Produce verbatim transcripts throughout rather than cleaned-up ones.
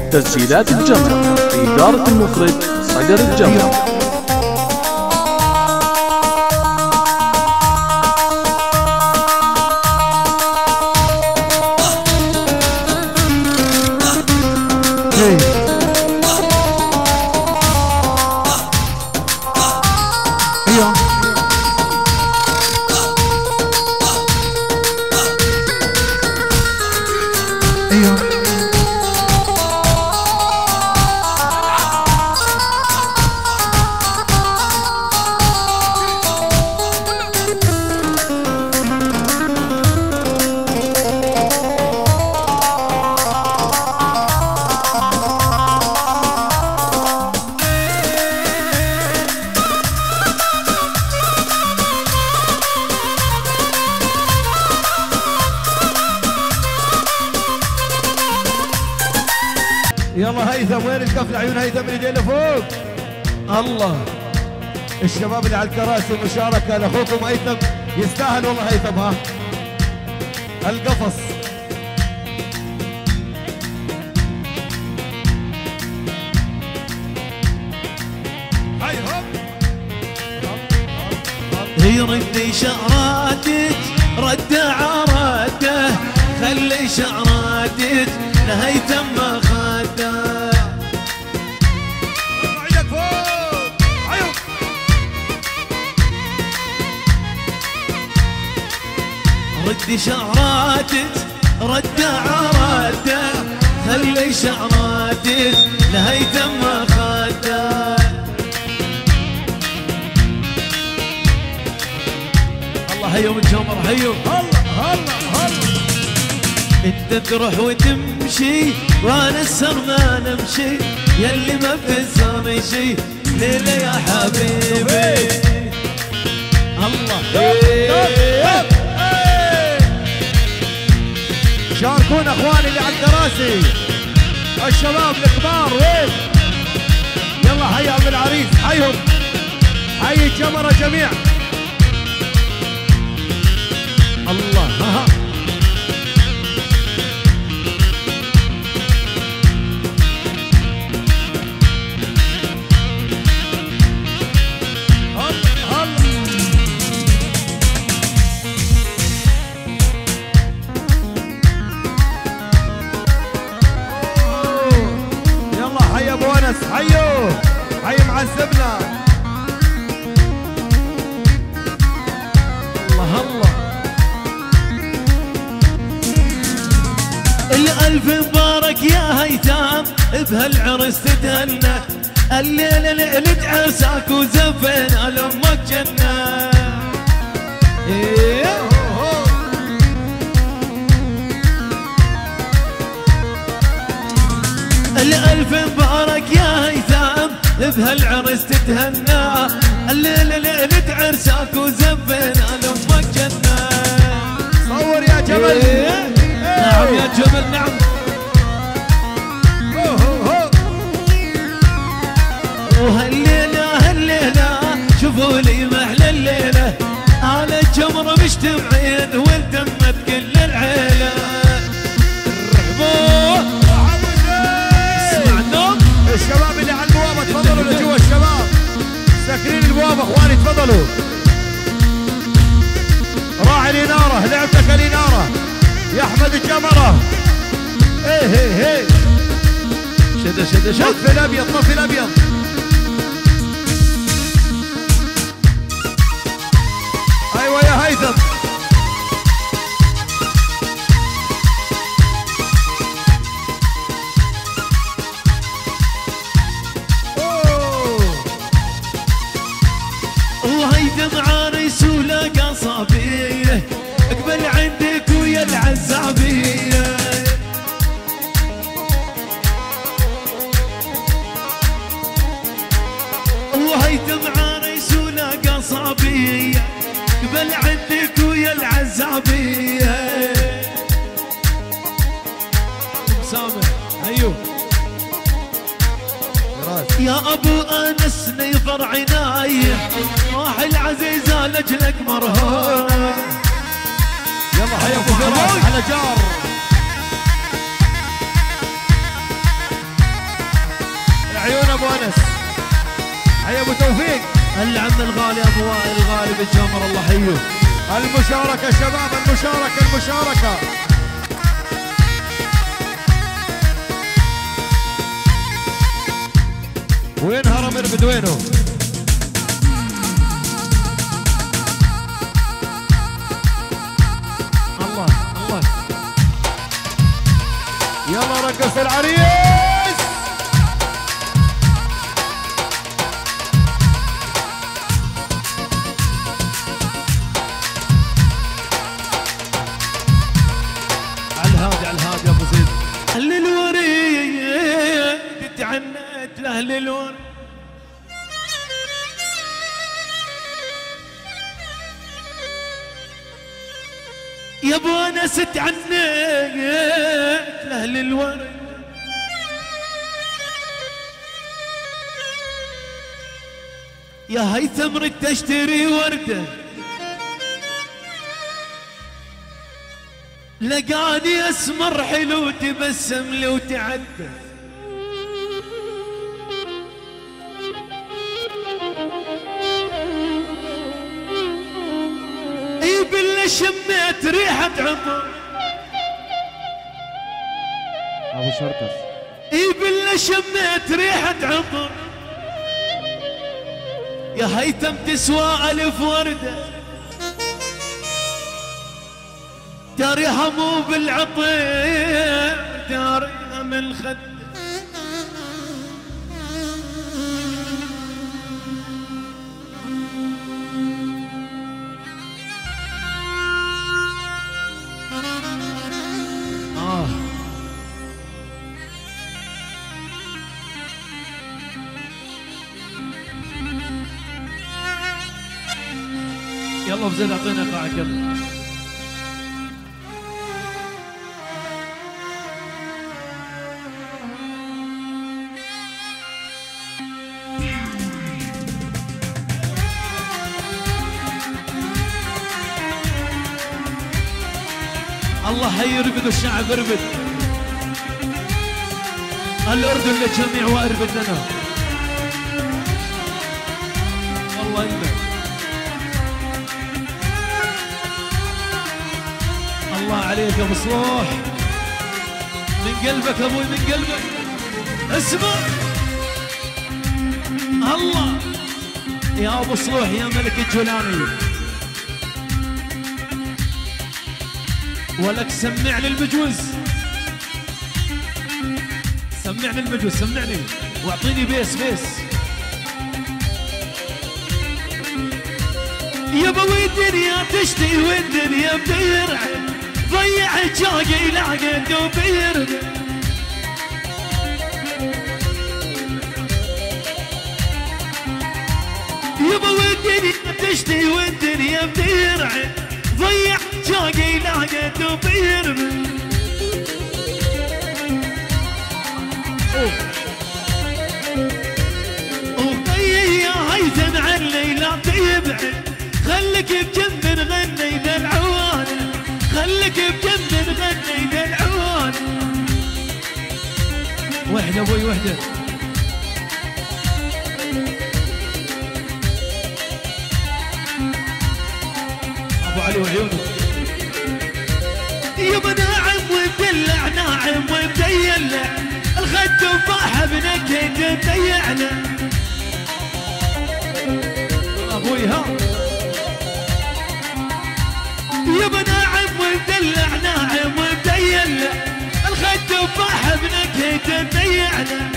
تسجيلات الجمرة، إدارة المخرج صقر الجمرة. يلا هيثم، وين الكف لعيون هيثم اللي جاي لفوق؟ الله، الشباب اللي على الكراسي مشاركه لاخوكم هيثم، يستاهل والله هيثم. ها القفص هاي هوب. هي ردي شعراتك رد عراته، خلي شعراتك لهيثم ما خاته. ايدك فوق عيب. ردي شعراتك رد عراته، خلي شعراتك لهيثم ما خاته. الله هيو الجمر هيو. هلا هلا هلا. انت تروح وتمشي وانا السر ما نمشي، يلي ما بتسامي شي ليلة يا حبيبي. الله شاركونا اخواني اللي على الكراسي، الشباب الكبار وين؟ يلا حي ام العريس، حيهم، حي الجمرة جميع. الله ها حيو حي معذبنا. الله الله. الألف مبارك يا هيثم بهالعرس تتهنى، الليلة ليلة عرسك وزفنا لأمك جنة. إيه الألف مبارك يا هيثم بهالعرس تتهنى، الليلة ليلة عرسك وزفنا لأمك جنة. صور يا جبل. إيه؟ نعم يا جبل نعم. وهالليلة هالليلة شوفوا لي محلى الليلة، على الجمرة مجتمعين والتمت كل العيلة. الشباب اللي على البوابة تفضلوا لجوا، الشباب ساكنين البوابة اخواني تفضلوا. راعي الإنارة، لعبتك الإنارة يا أحمد الجمرة. ايه ايه ايه شد شد شد. طفي الأبيض طفي الأبيض. أيوة يا هيثم. عريس ولاقى صبيه اقبل عندك ويا العزابيه. وهيثم عريس ولاقى صبيه اقبل عندك ويا العزابيه. سامع ايوه يا ابو انس نيظر عناي، راح العزيزه لاجلك مرهون. يلا حي ابو فراس على جار. العم الغالي ابو وائل الغالي بالجمر الله حيه. المشاركة شباب، المشاركة المشاركة. وين هرم اربد وينه؟ الله الله يلا رقص العريس. على الهادي على الهادي يا ابو زيد. اهل الوريد تعنت لاهل الوريد يا ابو انس تعنت لاهل الورد يا هيثم ردت اشتري ورده لقاني اسمر حلو تبسم لي وتعدى اي بالله شميت ريحة عطر ابو شرطس. اي بالله شميت ريحة عطر يا هيثم تسوى الف وردة داريها مو بالعطير داريها من الخد آه يلا بزين اعطينا قاعة كلها. الله حي يربد الشعب اربد الأردن للجميع واربد لنا والله إلا الله عليك يا ابو صلوح من قلبك ابوي من قلبك اسمع الله يا ابو صلوح يا ملك الجولاني ولك سمعني المجوز سمعني المجوز سمعني واعطيني بيس بيس يابا والدنيا تشتي والدنيا بتيرعد ضيع الجاقي لاقد وبيرد يابا والدنيا تشتي والدنيا بتيرعد ضيع جاقي لاقد وبيرد وطي يا هيثم عني لا تبعد خليك بجنب نغني ذا العوانة خليك بجنب نغني ذا العوانة وحدة ابوي وحدة ابو علي وعيونه يابا ناعم ومدلع ناعم ومديلع الخد تفاحة بنكد مضيعنا ابوي ها يابا ناعم ومدلع ناعم ومديلع الخد تفاحة بنكد مضيعنا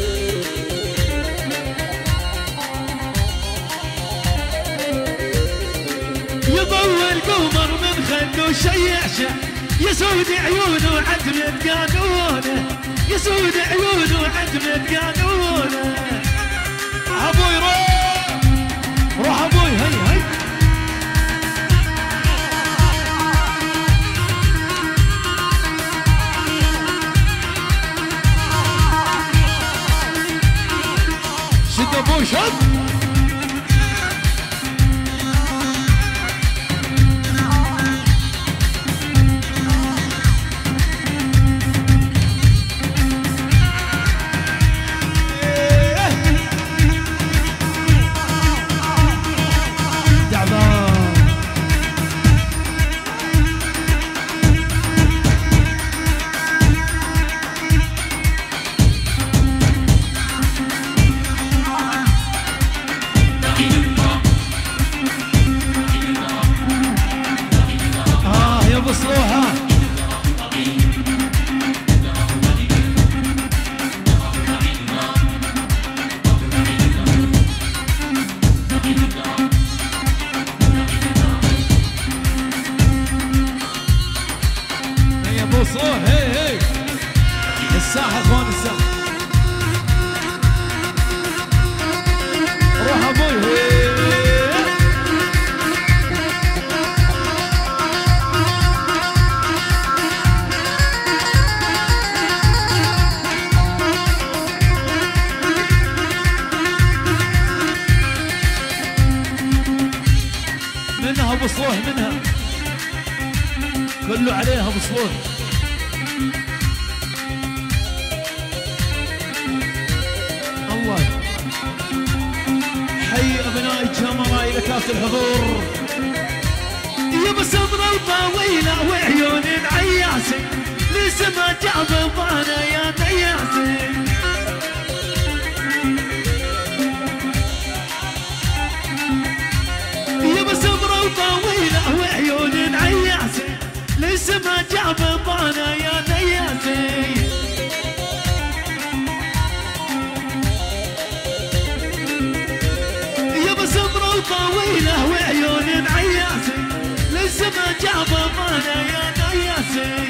يضوي القمر من خده شيعشه يسود عيونه عتمة قانونه يسود عيونه عتمة قانونه ابوي روح روح ابوي هي هي شد ابوي شد مصلوح منها، كله عليها مصلوح. الله حي ابناء الجمراء الى كاس الحضور. يا بصدر الطويله وعيون العياسي لسه ما جاب ضانا يا نياسي. يا بصدر الطويله وعيون العياسي لسه ما جاب ضانا يا نياسي. طويلة وعيون عياسي لسه ما جاب ضانا يا نياسي.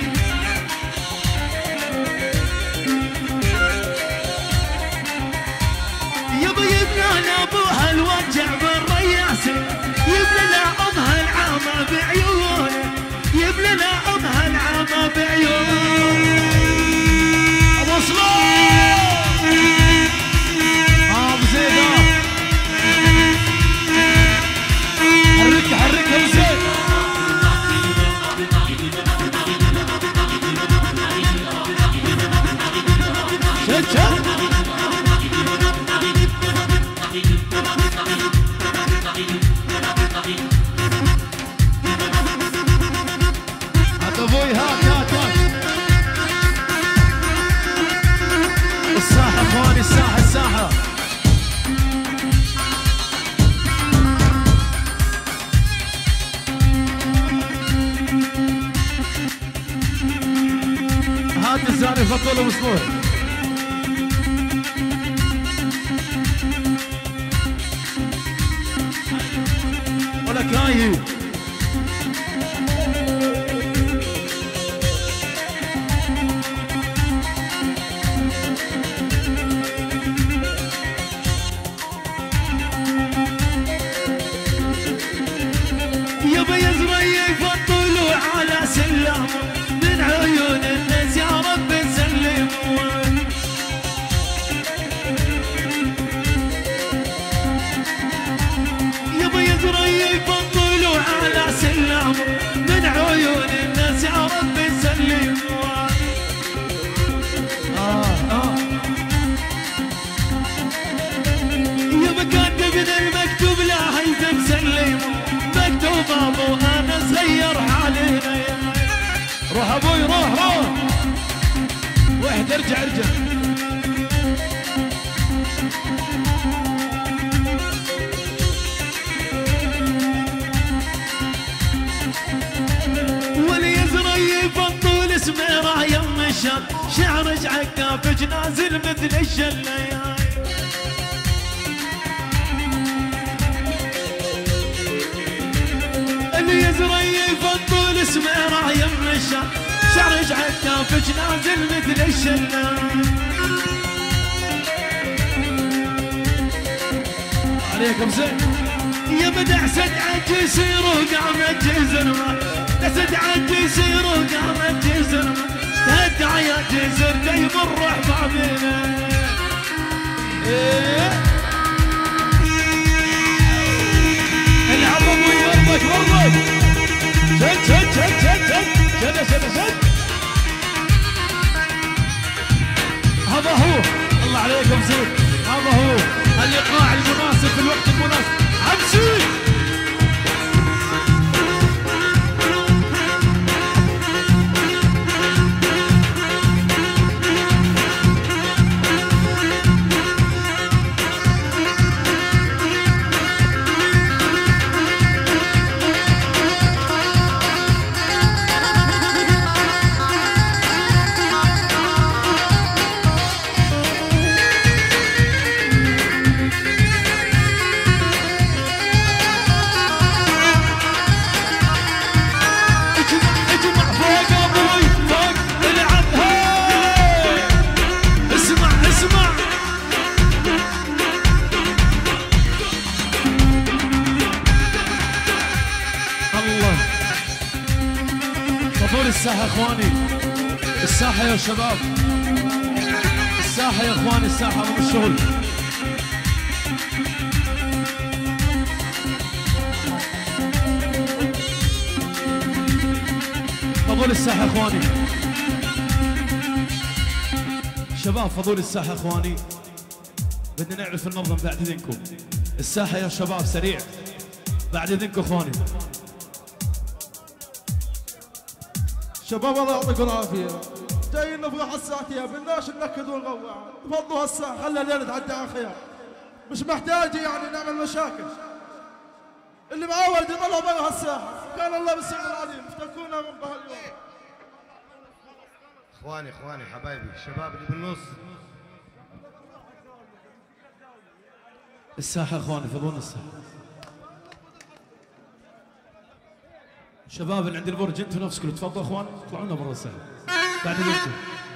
يبا يبنى ابوها الوجع بالرياسي، يبنى امها العامة بعيونه، يبنى امها العامة بعيونه. ابو صلاح ابو زيد حرك حرك يا زين. شد شد هات ابوي هات هات هات. الساحة اخواني الساحة الساحة. هات الزاني فطول ومصلوح. ولا كاي يبا يزري يفطلوا على سلام من عيون الناس يا رب سلموا. يبا يزري يفطلوا على سلام من عيون الناس يا رب سلموا. آه آه يبا كاتب المكتوب لا هيثم سلموا، مكتوب ابو انا صغير علينا. روح ابوي روح روح واحد ارجع ارجع. واللي يزري يفضل اسمه راح يم الشام، شعر عكاف نازل مثل الشله. اللي يزري يفضل اسمه راح يم الشام، شعرج عكافج نازل مثل الشله. عليكم زين. يا بدع سد عج يصير وقامت جزر ما، سد عج يصير وقامت جزر ما، تهدع يا جزر يمر احبابنا. ايه العب ابوي وربك وربك. شد شد شد شد شد شد شد شد. هذا هو الله عليكم زين. هذا هو اللقاء المناسب في الوقت المناسب. عبسي الساحة اخواني، الساحة يا شباب، الساحة يا اخواني، الساحة من الشغل. فضول الساحة اخواني، شباب فضول الساحة اخواني، بدنا نعرف النظم بعد اذنكم. الساحة يا شباب سريع بعد اذنكم اخواني. شباب الله يعطيكم العافية، جايين نفرح الساعتين بدناش ننكد ونغوع، تفضلوا هالساعة خلي الليل تعدي على خير، مش محتاج يعني نعمل مشاكل. اللي معود يطلع برا هالساحة، كان الله بالسر العظيم افتكونا من بهاليوم. اخواني اخواني حبايبي الشباب اللي بالنص. الساحة اخواني فضول الساحة. شباب اللي عند البرج انتم نفسكم تفضلوا اخوان اطلعوا لنا برا الساحة بعد اذنكم.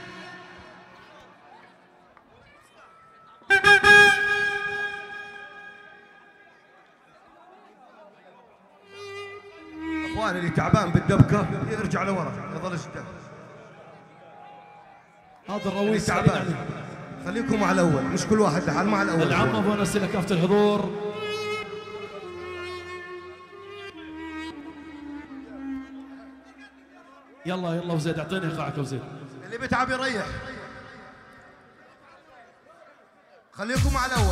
اخواني اللي تعبان بالدبكة يرجع لورا يظل قدام. هذا الرويس تعبان خليكم مع الاول، مش كل واحد لحال مع الاول. العم ابو انس لك كافة الحضور. يلا يلا وزيد اعطيني ايقاعك وزيد. اللي بيتعب يريح. خليكم مع الاول.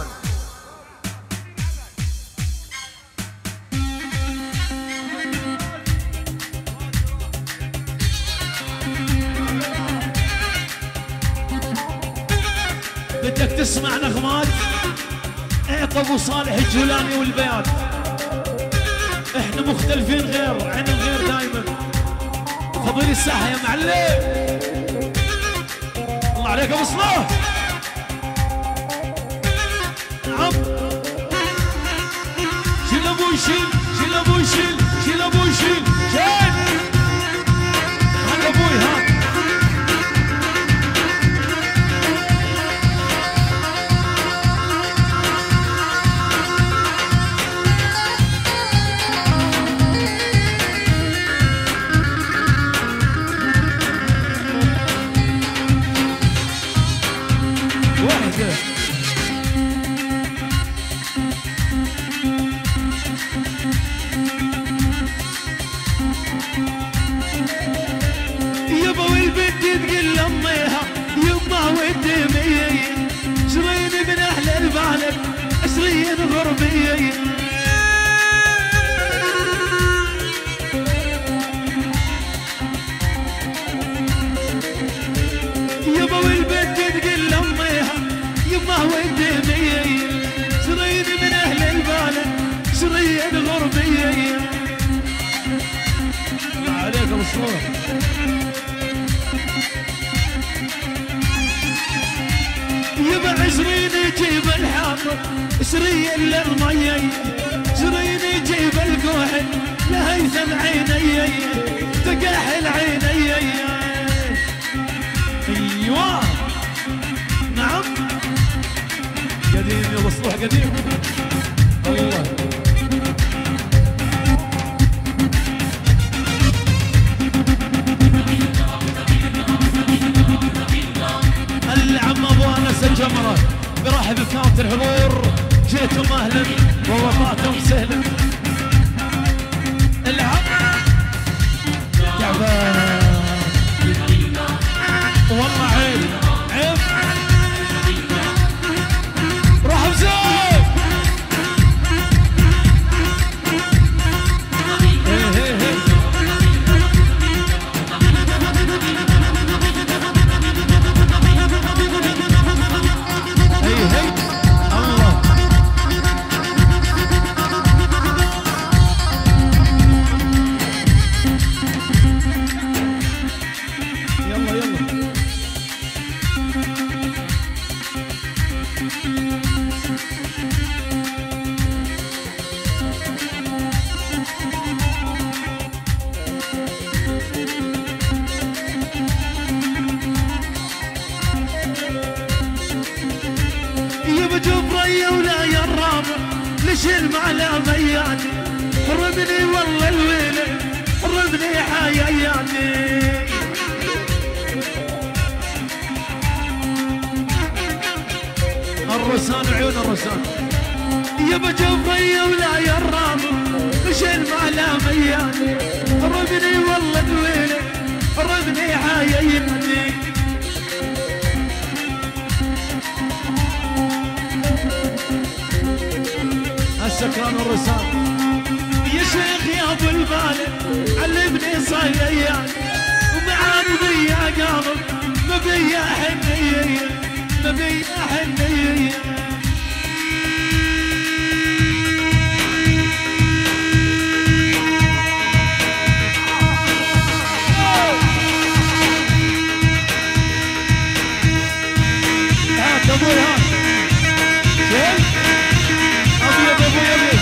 بدك تسمع نغمات عقب ابو صالح الجولاني والبيات. احنا مختلفين غير عن الغير دائما. فضيل الساحه يا معلم. الله عليك ابو صلاح. نعم شيل ابوي شيل شيل ابوي شيل شيل ابوي شيل شيل هذا ابوي ها. يبا عشرين يجيب الحاطب سري للمي عشرين يجيب الكحل لهيثم عيني تقاحل عيني. ايوه نعم قديم يا مصلوح قديم. الله العم ابو انس الجمره برحب بكافة الحضور. جيتم اهلا ووفاتم سهلا. العم تعبان والله عيب عيب. روح بزين هي هي هي. لشيل معلى مياني رمني والله الويلة رمني حياياني. الرسان عيون الرسان يبا جوفي ولا يرام لشيل معلى مياني رمني والله الويلة ردني حييني السكران والرسام يا شيخ يا ابو البالغ علمني صياد ومع بيا قلب ما بيا حنيه ما بيا حنيه هات ابوي هات شوف ابيض ابوي ابيض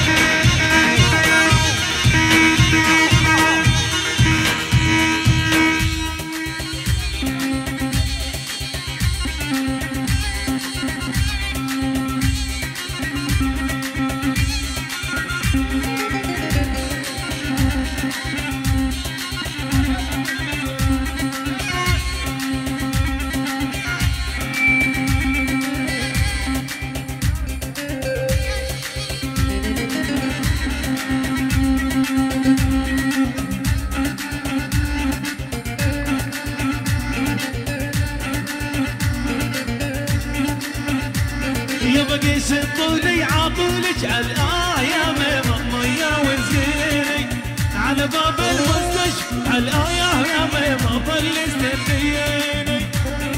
قيس الطولي عطولك على الآية ميمية وزيني على باب المستشفى على الآية يا ميمة ظل استنيني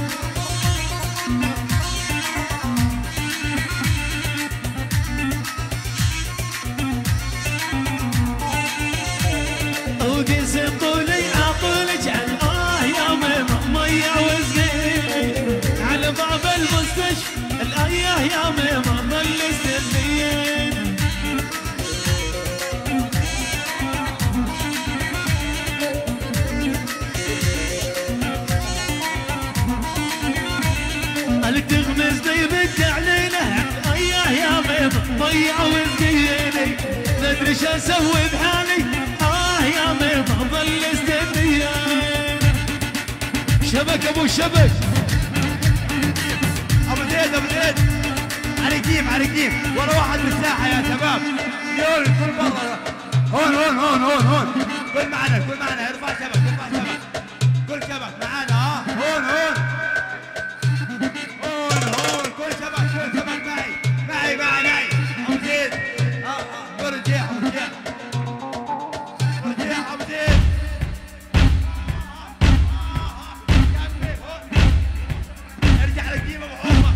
وقيس الطولي عطولك على الآية ميمية وزيني على باب المستشفى الآية يا ميمة ظل استنيني قالك تغمز ديبك علينا الآية يا ميمة ضيع وزقيني ندري شو اسوي بحالي آه يا ميمة ظل استنيني شبك ابو شبك ابو زيد ابو زيد على كيف على كيف ورا واحد بالساحه يا شباب يقول كل مره هون هون هون هون هون كل معنا كل معنا ارفع شبك ارفع شبك كل شبك معنا ها هون هون هون هون كل شبك كل شبك معي معي معي معي ابو زيد اه اه ارجع ارجع ارجع ابو زيد ارجع لك ابو حومه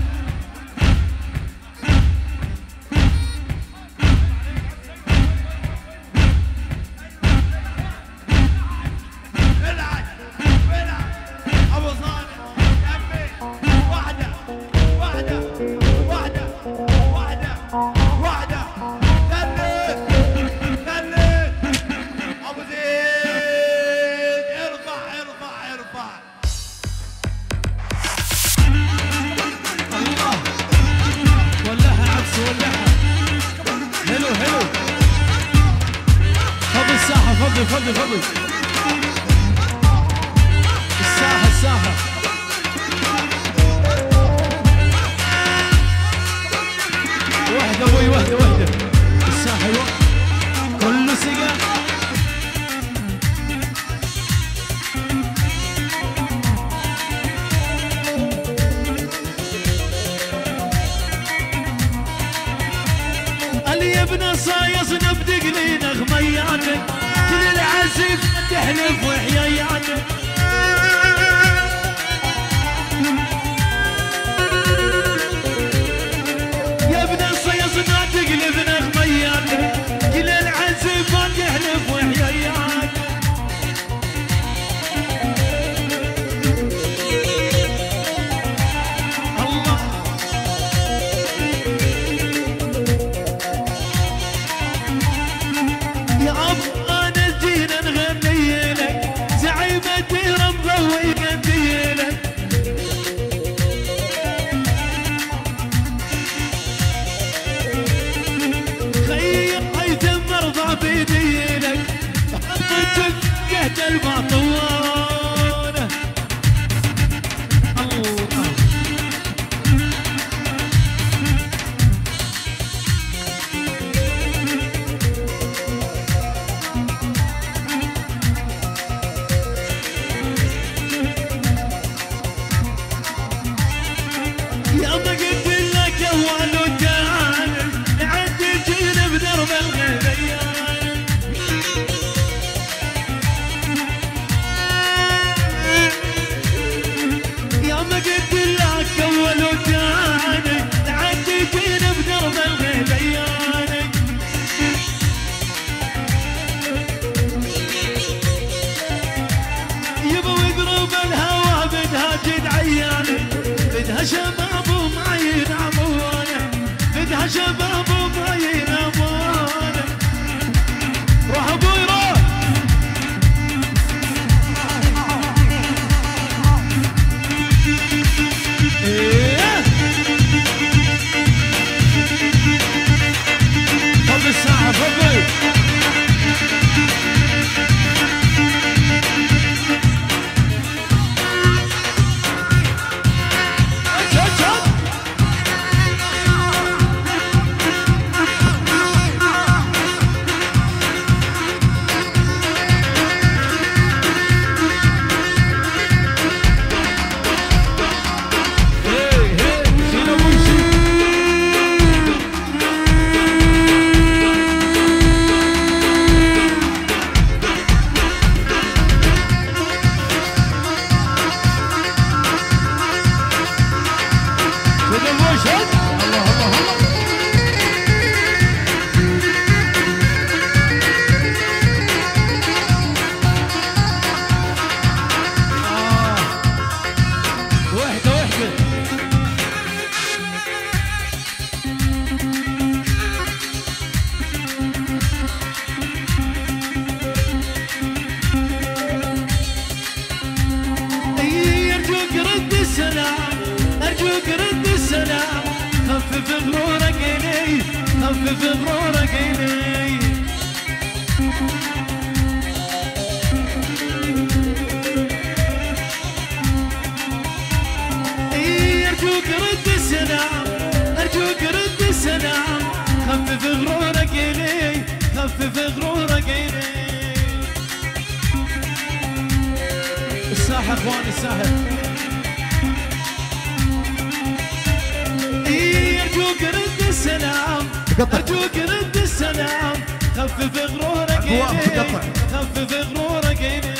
فضل فضل فضل الساحة الساحة وحدة ابوي وحدة وحدة الساحة كله سقا اللي يبنى صايص نبدق لي نغمياتك كل العزيز تحلف وحياياتك يا ابن الصيص ما تقلب نغمياتك كل العزيز تحلف وحياياتك الله يا اب بيدينك حطيتك قهت البطوانة الله شباب وضايع امان. روح ابوي روح. ايه خذ الساحه فضي. خفف غرورك إلي خفف غرورك إلي. أرجوك رد السلام أرجوك رد السلام. خفف غرورك إلي خفف غرورك إلي. الساحة اخوان الساحة. أرجوك رد السلام أرجوك رد السلام. خفف غرورك إلي خفف غرورك إلي.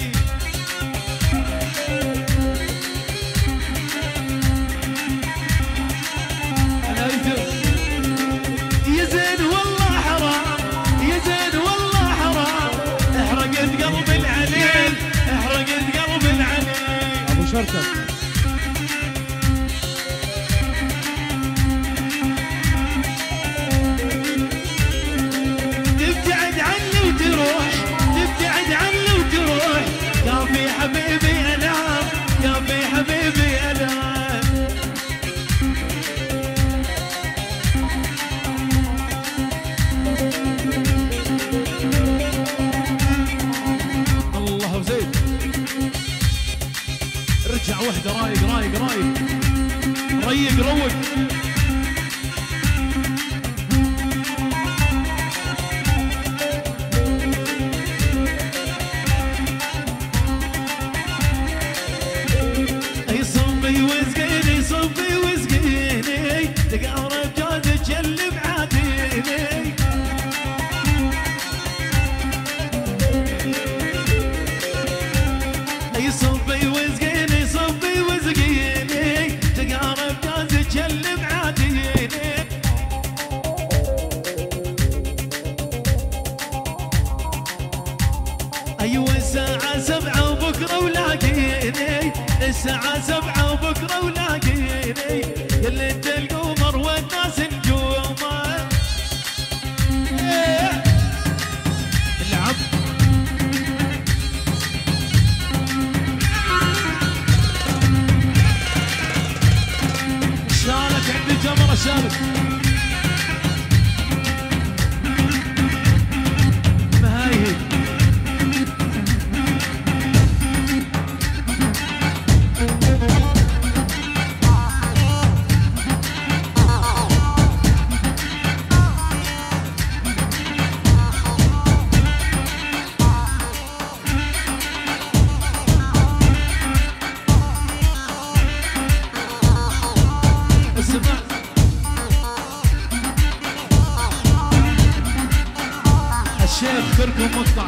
يا زين والله حرام يا زين والله حرام. احرقت قلب العليل احرقت قلب العليل. ابو شرطه تبتعد عني وتروح تبتعد عني وتروح. كافي حبيبي انام كافي حبيبي انام. الله زين. رجع وحده رايق رايق رايق ريق روق. تقرب جوز تجلب عاديني. اي صبي وزقيني صبي وزقيني. تقرب جوز تجلب عاديني. ايوه الساعة سبعة وبكرة ولاقيني. الساعة سبعة وبكرة ولاقيني. يلي انت القمر والناس نجومه. ايه العب شالك عند الجمرة شالك. مهايهي الشيخ كركم مقطع.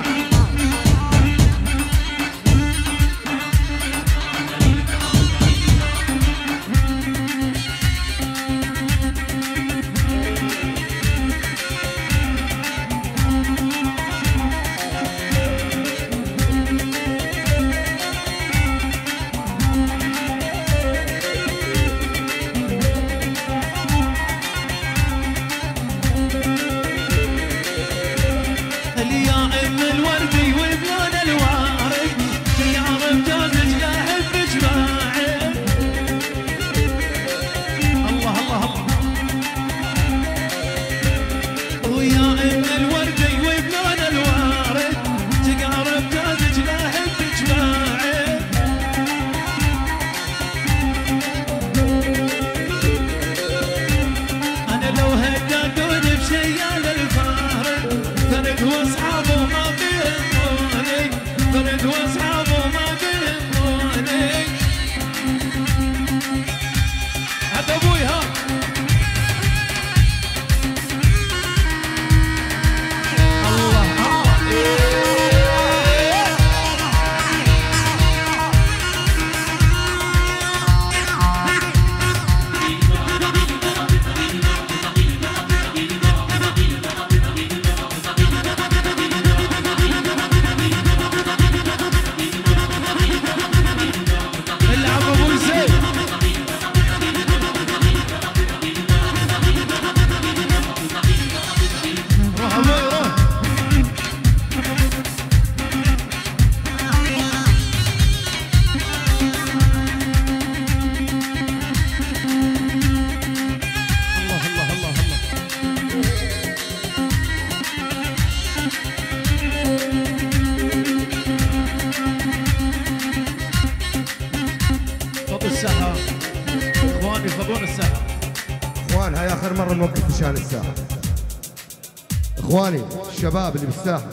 اخوان هاي اخر مره نوقف مشان الساحه. اخواني الشباب اللي بالساحه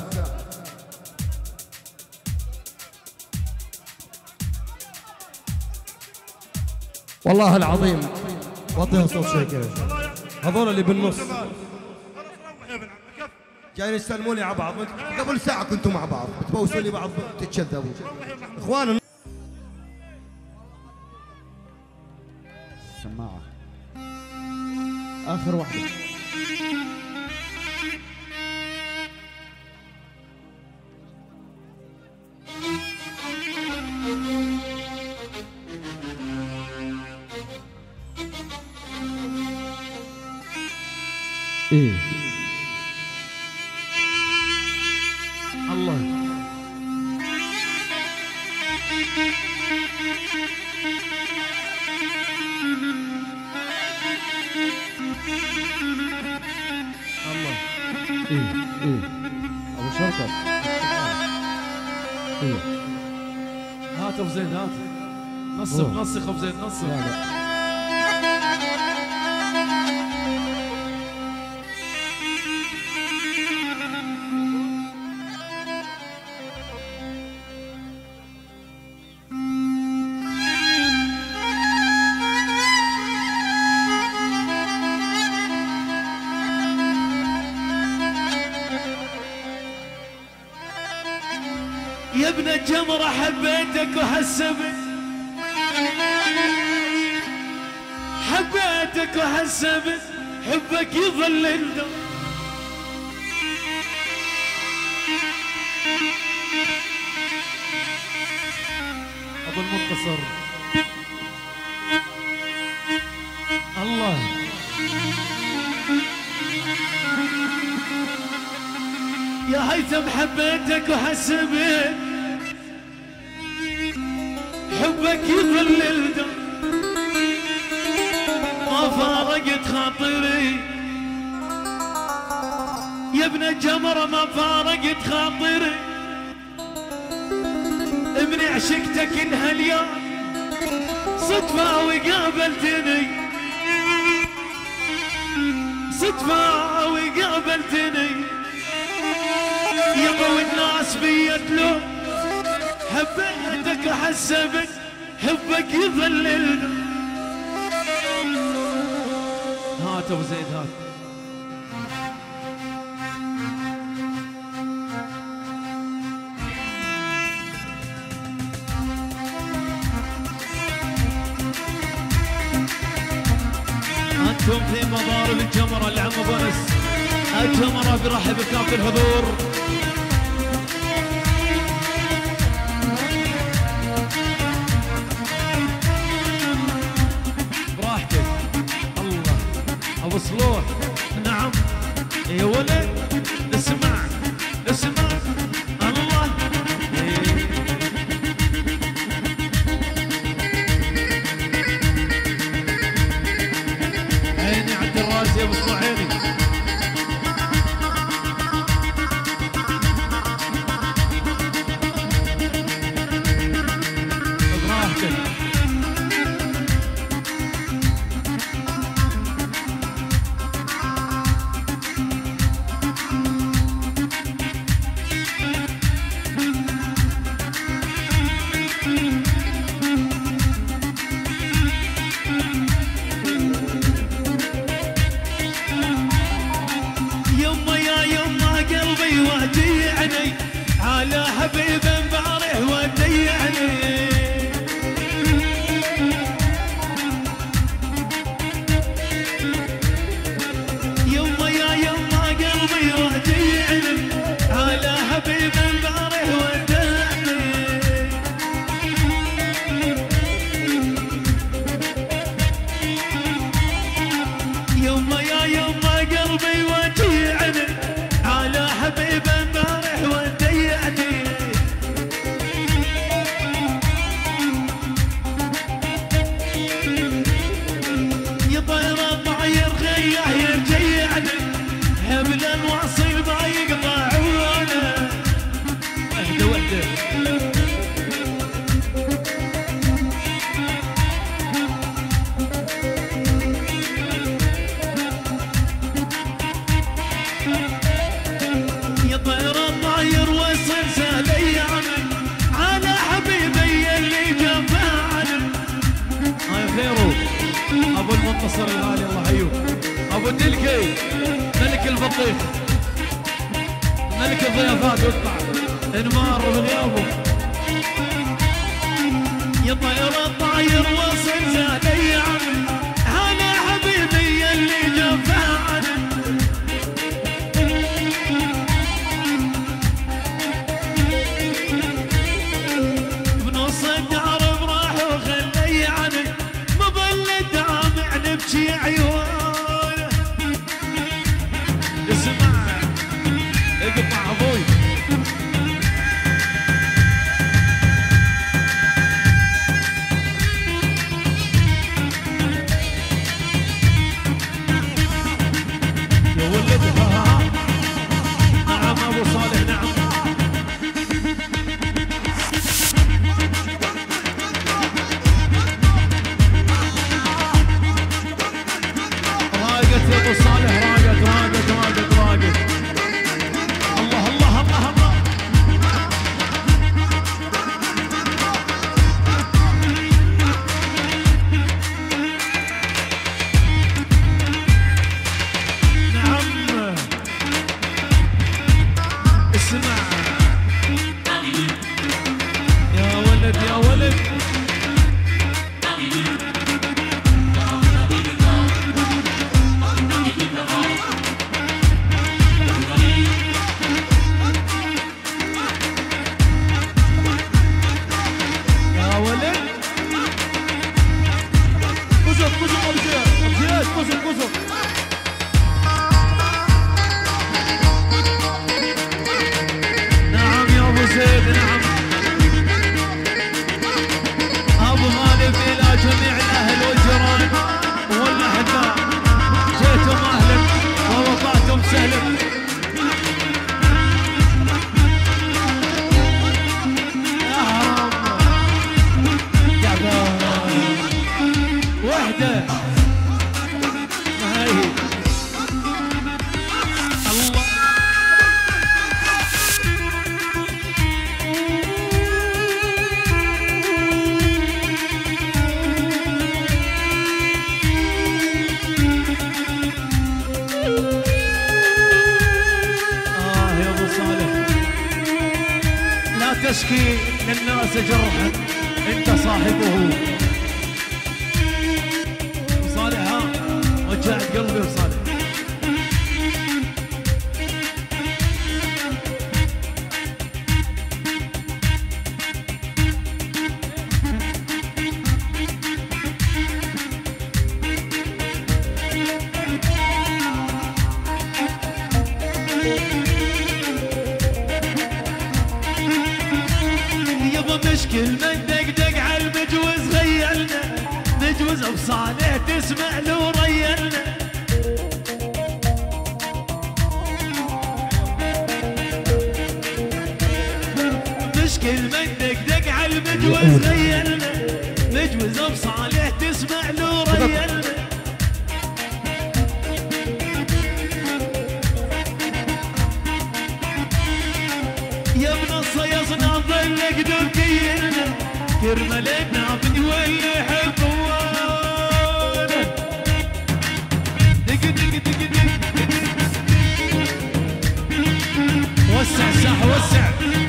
والله العظيم وطيهم صوت شوي كذا. هذول اللي بالنص جايين يستلموني على بعض، قبل ساعه كنتوا مع بعض بتبوسوا لي بعض تتشذبوا. اخوان سماعه اخر واحده. ايه الله الله. ايه ايه ابو شرطه. ايه هات ابو زيد هات. نصف نصف ابو زيد نصف. لا لا يا ابن الجمرة حبيتك وحسبت، حبيتك وحسبت حبك يظل الدم. ابو المنتصر الله. يا هيثم حبيتك وحسبت حبك يظل الدم، ما فارقت خاطري يا ابن الجمرة ما فارقت خاطري، من عشقتك انهاليوم صدفة وقابلتني، صدفة وقابلتني يبا والناس بيتلو حبيتك وحسبت حبك يظللنا. هات ابو زيد هات. انتم في مضارب الجمرة العم بونس، الجمرة برحب بكافة الحضور. براحتك الله. ابو صلوح نعم يا ولد اسمع اسمع الله. عيني عند الراس يا ابو صلوح عيني. براحتك يما يا يما قلبي وديعني على حبيب بارح وديعني. يما يا يما قلبي وديعني على حبيب بارح وديعني. يما يا يما قلبي وديعني على حبيب بارح وديعني. يا طير الطاير خياه يرجعني حبل الواصل ما يقطعونه. وحده وحده. ابو دلكي ملك البطيخ ملك الضيافات واطلع انمار بغيابه يا طير الطاير وصل زادي هلا حبيبي اللي جفانا بنص الدار براح وخلي عني مظل الدامع نبكي عيونه اسمع اقطع ابوي تشكي للناس جرحا انت صاحبه صالح ها وجعت قلبي وصالح مشكل من دقدق على المجوز غيرنا مجوز بصالح تسمع له ريلنا مشكل من دقدق على المجوز غيرنا مجوز بصالح تسمع له ريلنا يا ابن الصيصنا ظلك دبكينا كرملتنا بنولي حبوانا دق دق دق دق وسع ساح وسع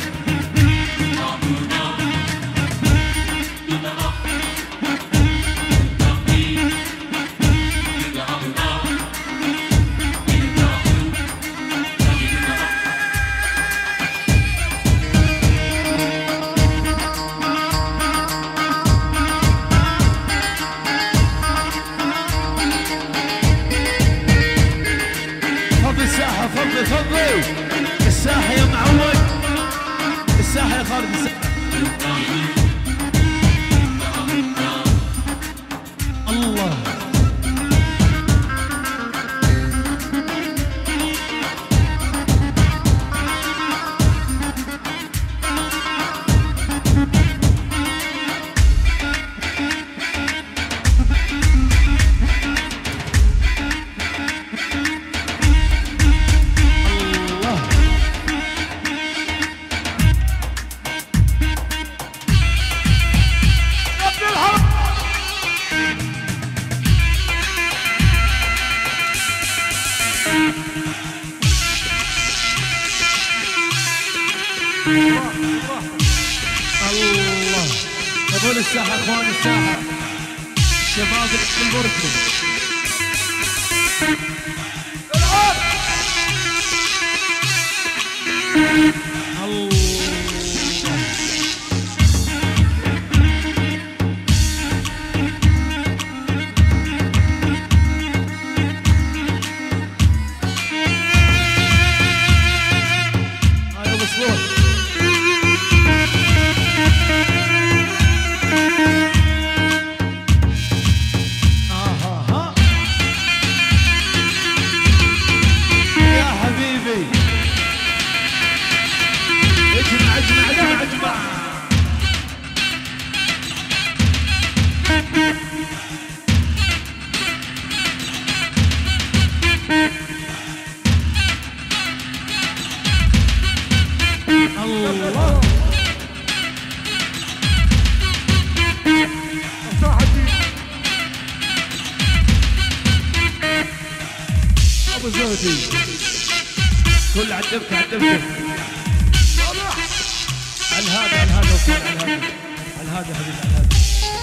فضي فضي الساحة يا معود الساحة يا خالد الساحة الله الساحة اخواني الساحة الشباب المركب الله هاي بصوت الله ابو زهدي كل عدبك عدبك على هذا على هذا وصل على هذا على هذا حبيبي على هذا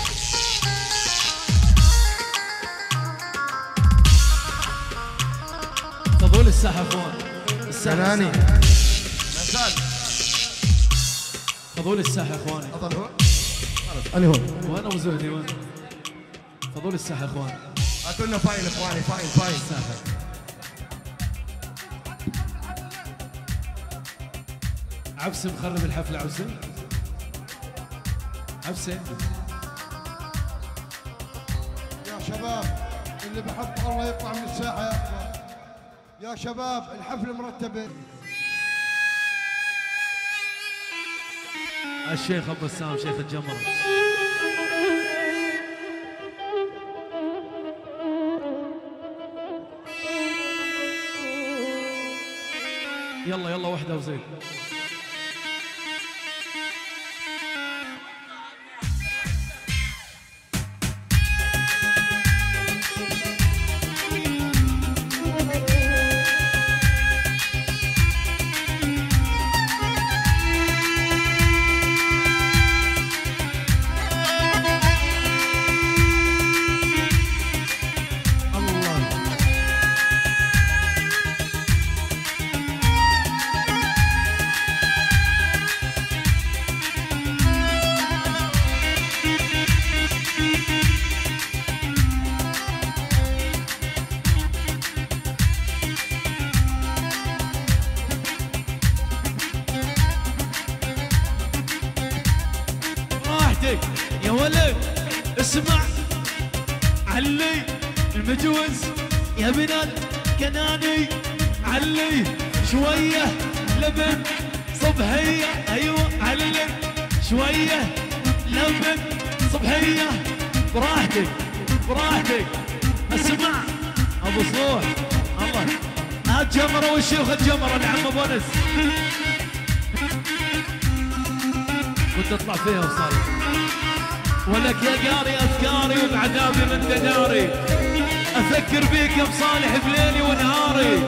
فضول الساحة اخوان سناني فضول الساحة اخواني اظل هون انا هون وانا ابو زهدي وين فضول الساحة اخواني هاتوا لنا فاين اخواني فاين فاين الساحة عبسي مخرب الحفلة عبسي عبسي يا شباب اللي بحب الله يطلع من الساحة يا اخوان. يا شباب الحفل مرتبة. الشيخ ابو بسام شيخ الجمرة يلا يلا وحده وزيد يا ولد اسمع علي المجوز يا بنات كناني علي شويه لبن صبحيه ايوه علي شويه لبن صبحيه براحتك براحتك اسمع ابو صوح الله هات جمره والشيخ الجمره العم ابو انس كنت اطلع فيها وصاير ولك يا قاري افكاري وبعذابي من تداري افكر بيك يا بصالح بليلي ونهاري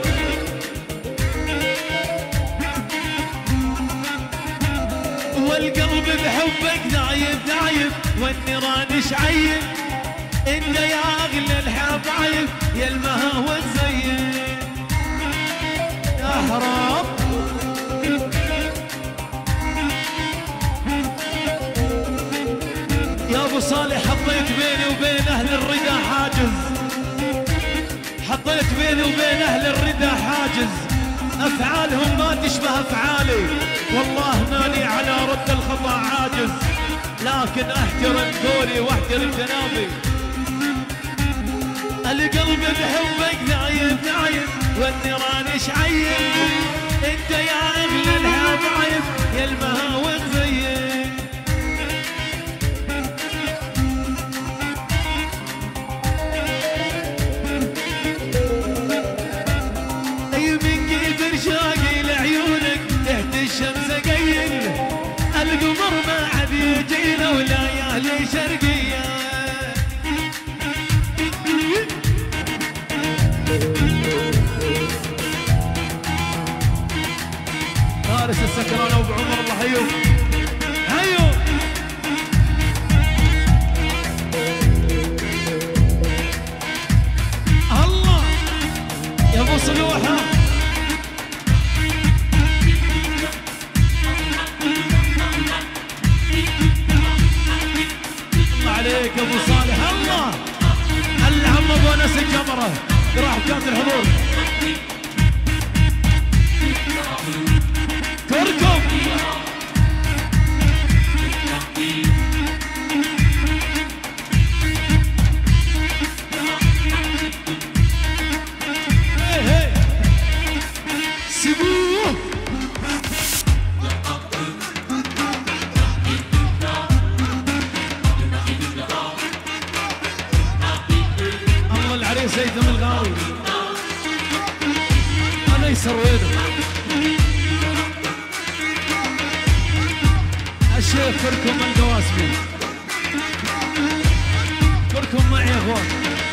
والقلب بحبك دايب دايب والنيران شعيب انت يا اغلى الحبايب يا المهوى الزين يا حرام يا ابو صالح حطيت بيني وبين اهل الردى حاجز حطيت بيني وبين اهل الردى حاجز افعالهم ما تشبه افعالي والله ماني على رد الخطا عاجز لكن احترم قولي واحترم جنابي القلب بحبك دايب دايب والنيران شعيب انت يا اغلى الحبايب يا المهاوي زين شاقي لعيونك تحت الشمس قيل القمر ما عاد يجينا وليالي شرقية فارس السكران ابو عمر الله حيوه حيوه صلوحه الله عليك يا ابو صالح. الله العم ابو انس الجمره راح كانت الحضور كركم زيدم الغاوي انا يسر وينه الشيخ كركم القواسمي كركم معي يا اخوان.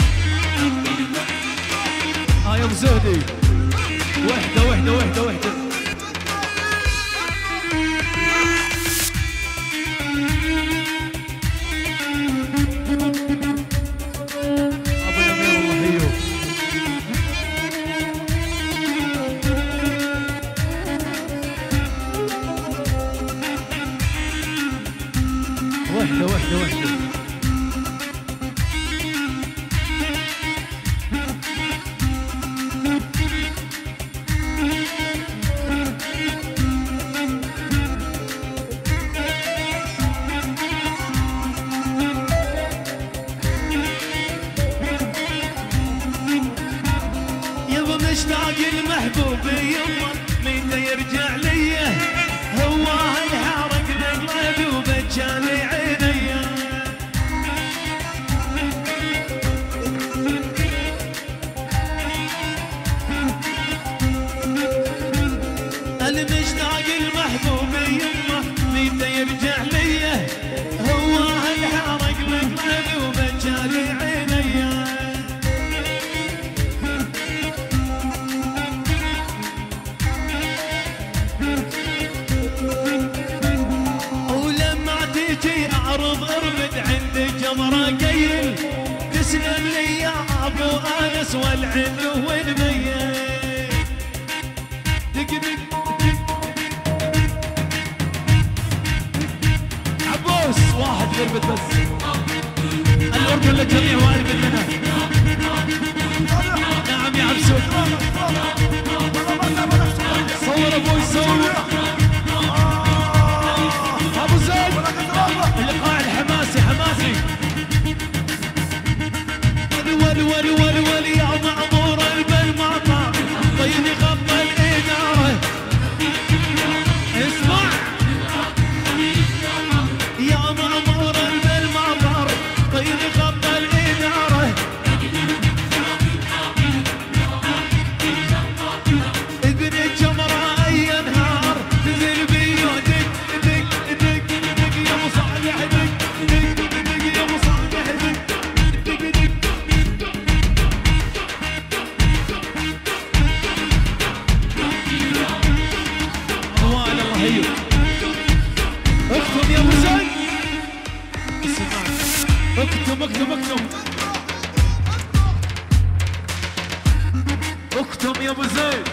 ها يا ابو زهدي وحده وحده وحده وحده وحده وحده وحده يابا مشتاق المحبوب يما متى يرجع ليه هو هالحارق بقلبي وبجالي عيني المشتاق المحبوب يما متى يرجع ليه هو هالحارق بقلبي وبجالي عيني اعرض ارمد عند الجمره قيل تسلم لي يا ابو انس والعند والميل دق دق عبوس واحد يربد بس الاردن للجميع وارد لنا. نعم يا عبسوس صور ابوي صور ابو زيد اللقاء الحماسي حماسي ول ول ول ول يا معمور بالمطار طيب خط الإدارة اسمع يا معمور بالمطار طيب خط الإدارة ابن الجمرة أي نهار تنزل بيوتك دق دق دق يا ابو صالح دق دق دق يا ابو صالح دق دق دق طوال الله هيو اكتب يا ابو زيد اكتب اكتب اكتب اكتب يا ابو زيد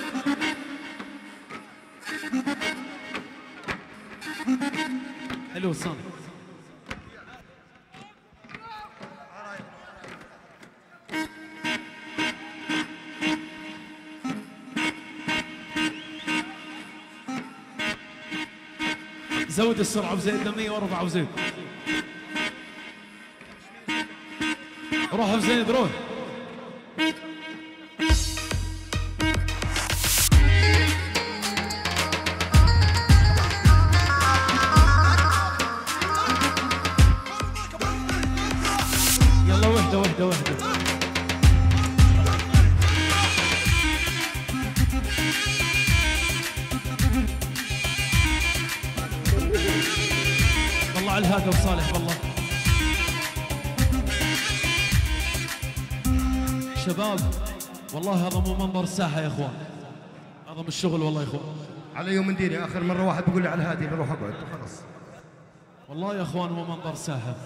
حلو صان زود السرعة ابو زيد لمية وارفع ابو زيد روح ابو زيد روح يلا وحدة وحدة وحدة والله على الهادي ابو صالح والله شباب والله هذا مو منظر الساحة يا اخوان هذا مش شغل والله يا اخوان على يوم ديني اخر مره واحد بيقول لي على الهادي بروح اقعد خلاص والله يا اخوان مو منظر ساحة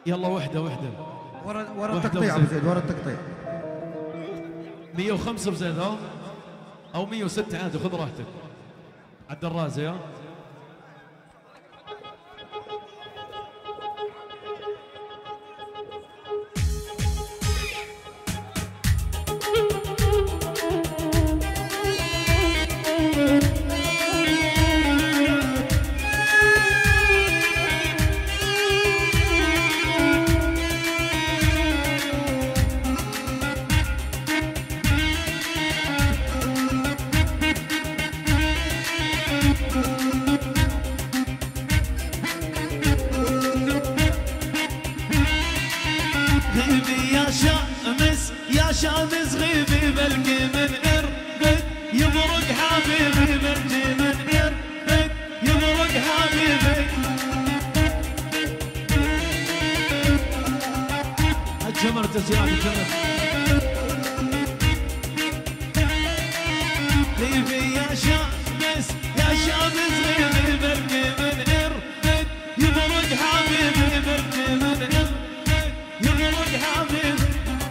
يلا وحده وحده ورا ورا التقطيع ابو زيد، ورا التقطيع. مية وخمسة ابو زيد ها او مية وستة عادي، خذ راحتك. عبد الرازي ها. شامس غيبي بلقي من قربك يبرق حبيبي بلقي من قربك يبرق حبيبي. الجمر تسيان الجمر غيبي يا شامس يا شامس غيبي بلقي من قربك يبرق حبيبي بلقي من قربك يبرق حبيبي.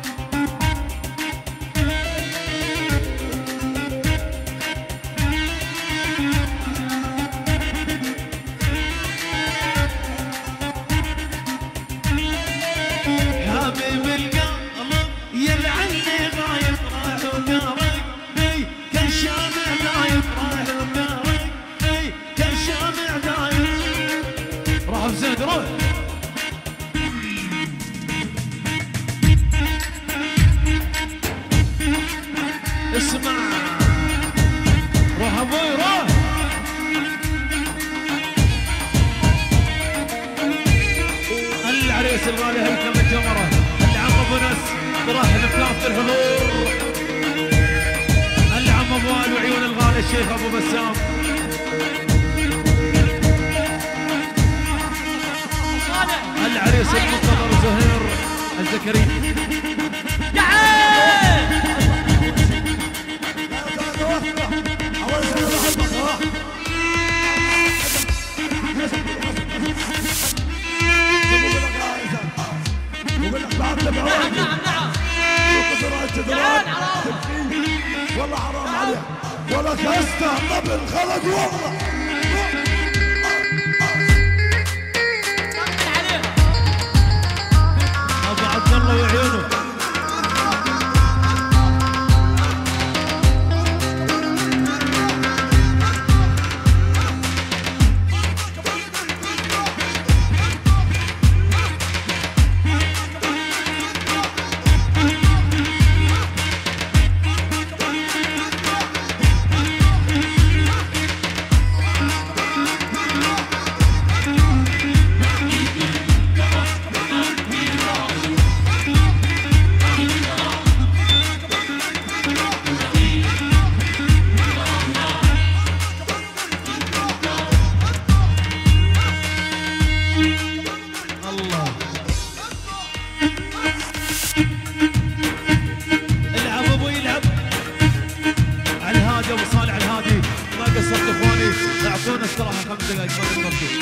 اسمع روح ابوي روح. العريس الغالي هيثم الجمره اللي عم ابو نس برحب بكافه الحضور، اللي عم ابو وائل وعيون الغالي الشيخ ابو بسام. العريس المنتظر زهير الزكريا. نعم نعم نعم والله حرام عليك ولا كسته قبل خلق والله. ابو عبد الله وعيونه. اعطونا استراحه خمس دقائق ما تقصروا.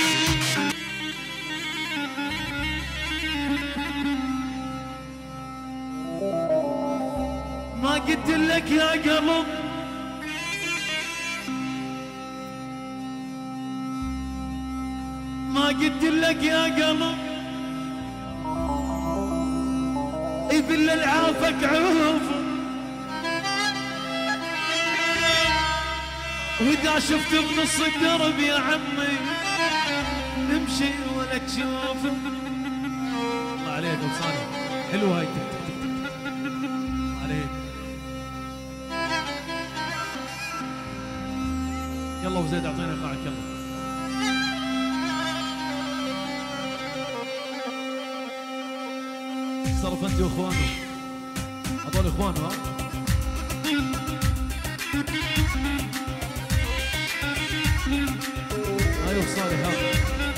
ما قلت لك يا قلب ما قلت لك يا قلب يبل العافك عوف، واذا شفت بنص الدرب يا عمي نمشي ولا تشوف. الله عليك ابو صالح، حلوه هاي. تك تك تك عليك. يلا ابو زيد اعطينا ايقاعك يلا. صرف انت واخوانه، هذول اخوانه ها. ايوه صالح هذا.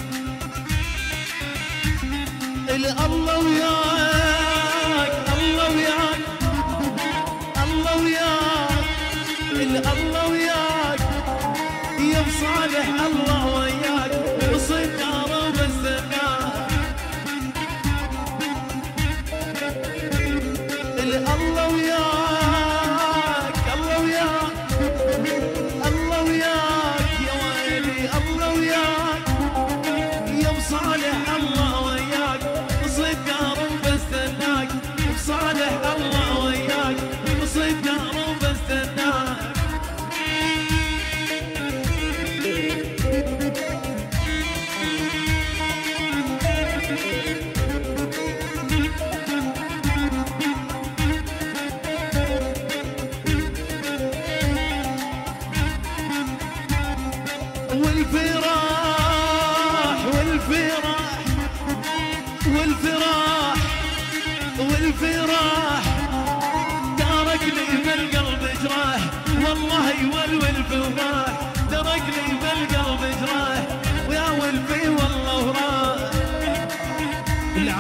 الله وياك الله وياك الله وياك الله وياك يا ابو صالح الله وياك وصدار وبستناك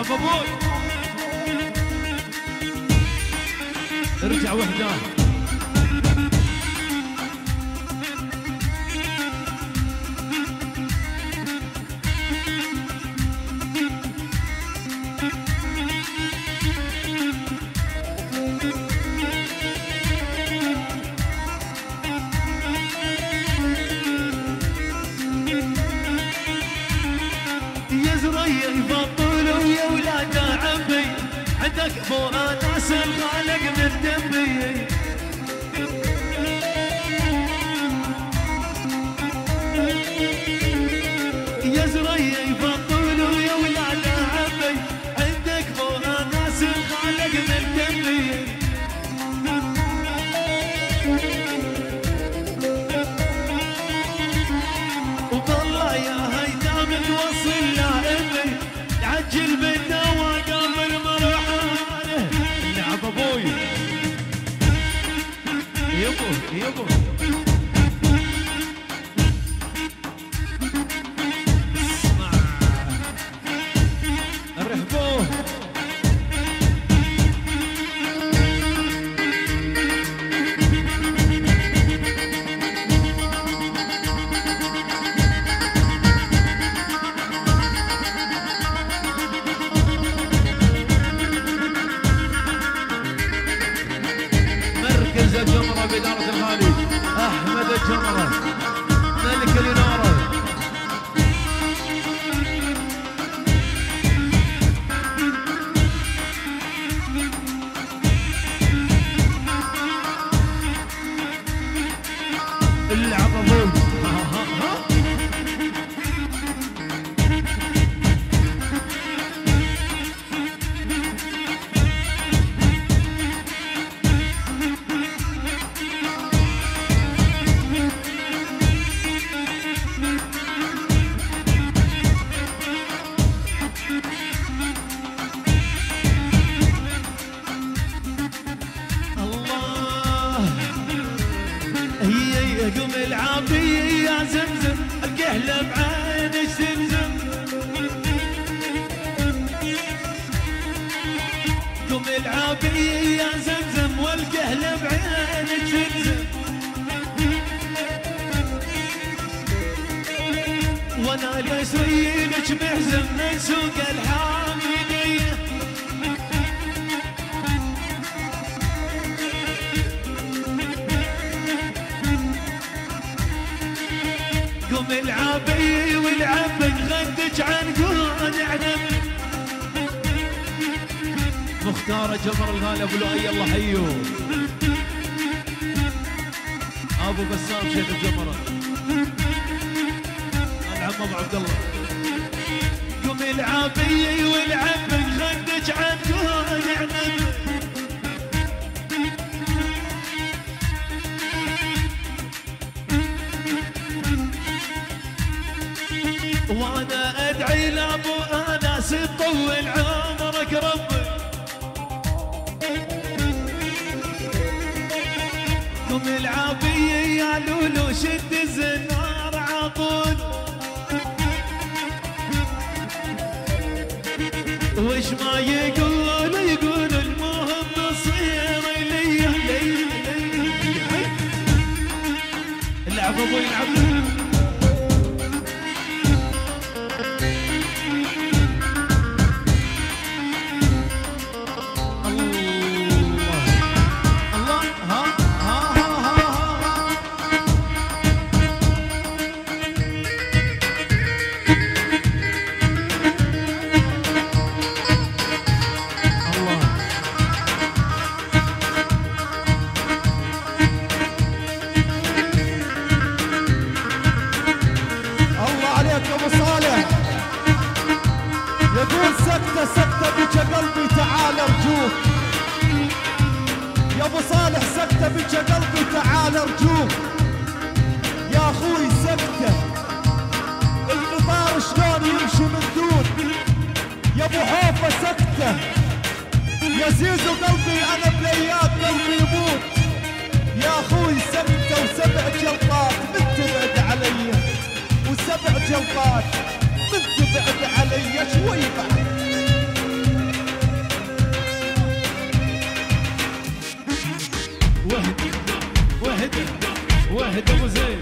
العب ابوي ارجع وحده ابو اناس الخالق من دمي يا زرية يفضلوا يا ولاد عمي عندك ابو اناس الخالق من دمي وبالله يا هيثم توصل لامي تعجل بالدواء قبل مرحله العب ابوي يبو يبو اسمع ارحبوه مركز الجمرة بإدارة الغالي أحمد الجمرة ملك الإنارة العب ابوي ها ها ها قم العافية يا زمزم الكحلة بعينك زمزم قم العافية يا زمزم والكحلة بعينك زمزم وانا لسريلك محزم من سوق الحامدية قم العابي والعبد غدج عن قران عنب مختار جمر الغالي ابو لؤي الله حيوه ابو بسام شيخ الجمره العم ابو عبد الله قم العابي والعبد غدج عن قران عنب وانا ادعي لابو اناس تطول عمرك ربي قم العافية يا لولو شد الزنار عطول وش ما يقول يقول المهم نصير لي لي لي العب ابوي العب سكتة سكتة بك قلبي تعال ارجوك يا ابو صالح سكتة بك قلبي تعال ارجوك يا اخوي سكتة القطار شلون يمشي من دون يا ابو حوفة سكتة يا زيزو قلبي انا بلياك قلبي يموت يا اخوي سكتة وسبع جلطات من تبعد علي وسبع جلطات من تبعد علي شوي بعد وحده ابو زين.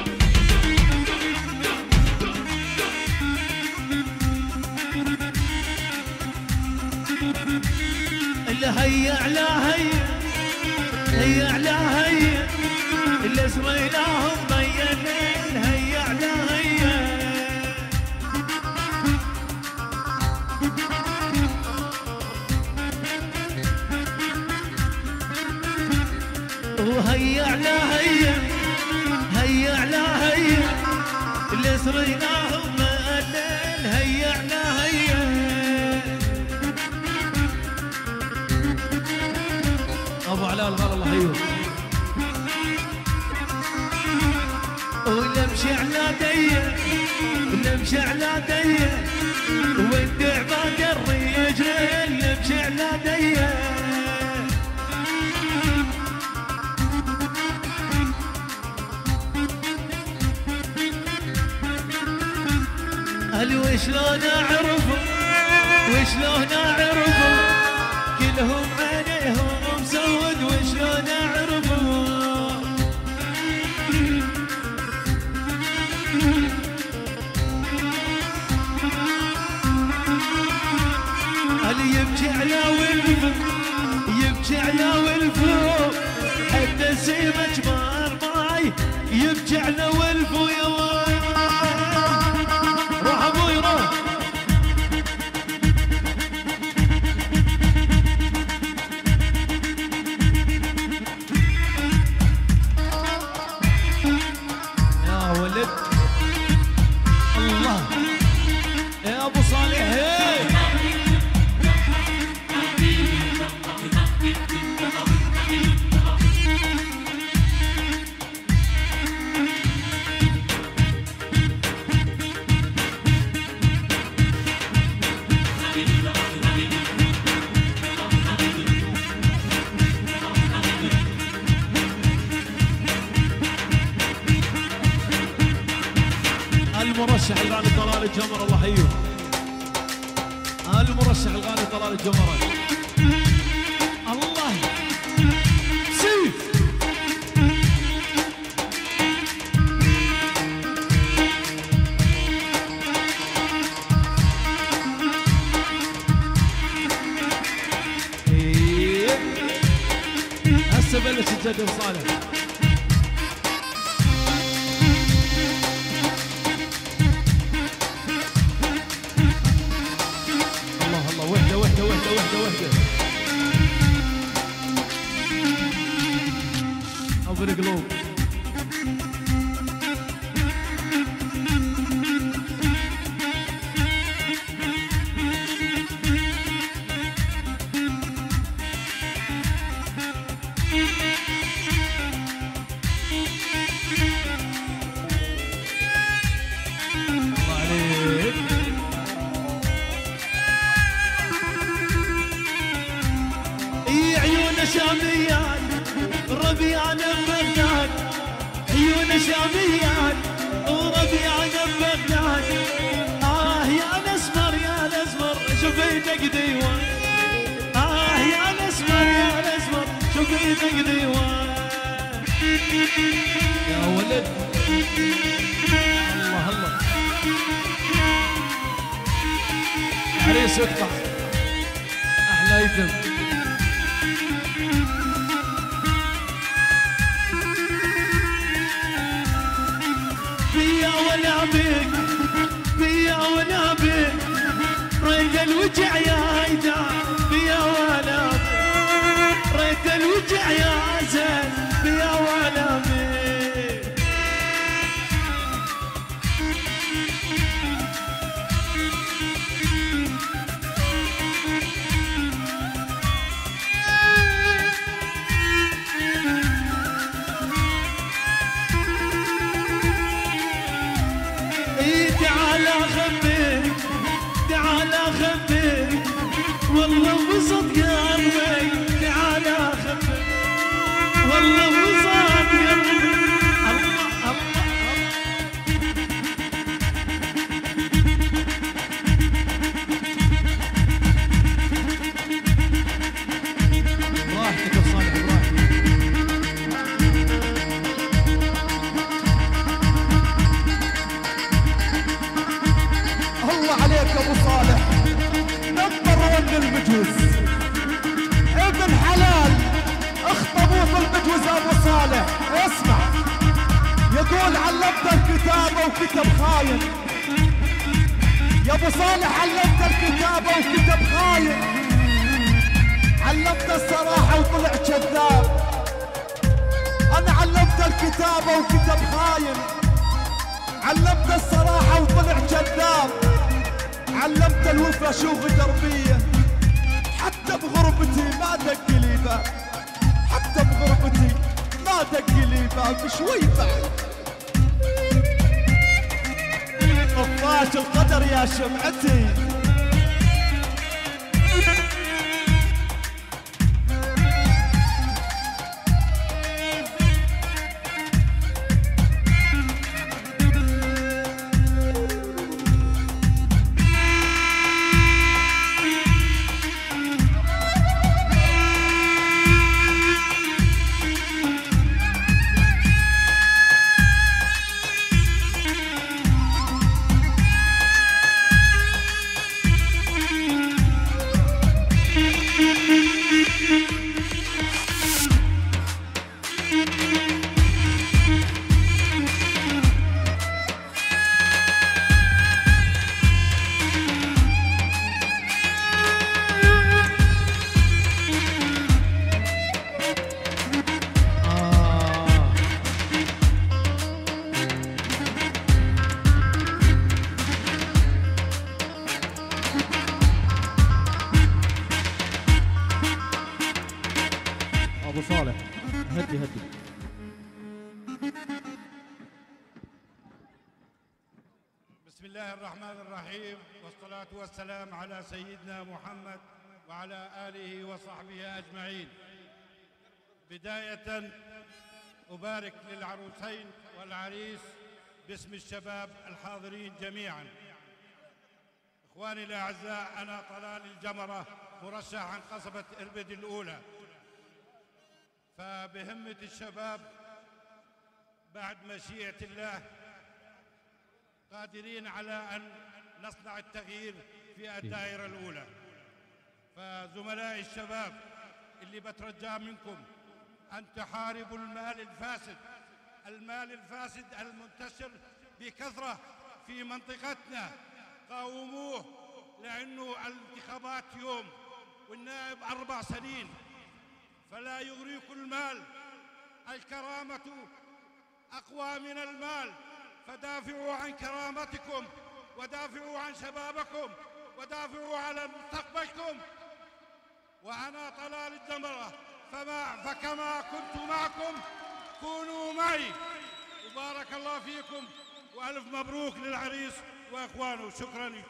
هيا على هيا هيا على هيا اللي سويناهم بينين هيا على هيا وهيا على هيا هيا على هيا اللي سويناهم بينين هيا على هيا ابو علاء الغالي الله يحييه. ونمشي على ديه ونمشي على ديه وندع بعد الرجال نمشي على ديه قال وشلون اعرفه وشلون اعرفه كلهم عليهم مسود وشلون اعرفه اللي يبكي على ولفه يبكي على ولفه حتى سيمك مار معي يبكي على ولفه يا ويل روح ابوي روح. يا ولد الله يا ابو صالح هي. المرشح الغالي طلال الجمر الله يحييه. المرشح الغالي طلال الجمر الله سيف. إيه. هسه بلش الجد وصالح. وحده وحده وحده وحده وحده ابو القلوب. الله عليك. شاميات ربيعنا بغداد عيون شاميات وربيعنا بغداد آه يا الأسمر يا الأسمر شوفيتك ديوان آه يا الأسمر يا الأسمر شوفيتك ديوان يا ولد الله الله عريس يقطع أحلى يتم. بيا ولا بيك بيا ولا بيك ريت الوجع يا هيدا بيا ولا بيك ريت الوجع يا زين بيا ولا بيك تعال خبيك تعال خبيك والله بصد قلبي تعال خبيك والله بصد قلبي الله الله براحتك يا صالح براحتك. الله عليك يا ابو صالح، نمبر ون المجوز، ابن حلال اخطبوه في المجوز ابو صالح. اسمع يقول علمت الكتابه وكتب خاين، يا ابو صالح علمت الكتابه وكتب خاين، علمت الصراحه وطلع كذاب. انا علمت الكتابه وكتب خاين، علمت الصراحه وطلع كذاب، علمت الوفا شوف دربيه، حتى بغربتي ما دق لي باب، حتى بغربتي ما دق لي باب شوي بعد. طفاش القدر يا شمعتي. ابو صالح هدي هدي. بسم الله الرحمن الرحيم، والصلاة والسلام على سيدنا محمد وعلى آله وصحبه أجمعين. بداية أبارك للعروسين والعريس باسم الشباب الحاضرين جميعا. إخواني الأعزاء، أنا طلال الجمرة مرشح عن قصبة إربد الأولى، فبهمة الشباب بعد مشيئة الله قادرين على أن نصنع التغيير في الدائرة الأولى. فزملائي الشباب اللي بترجى منكم أن تحاربوا المال الفاسد، المال الفاسد المنتشر بكثرة في منطقتنا، قاوموه، لأنه الانتخابات يوم والنائب أربع سنين، فلا يغريكم المال، الكرامة أقوى من المال، فدافعوا عن كرامتكم ودافعوا عن شبابكم ودافعوا على مستقبلكم. وأنا طلال الجمرة فما فكما كنت معكم كونوا معي. وبارك الله فيكم وألف مبروك للعريس وإخوانه. شكرا لكم.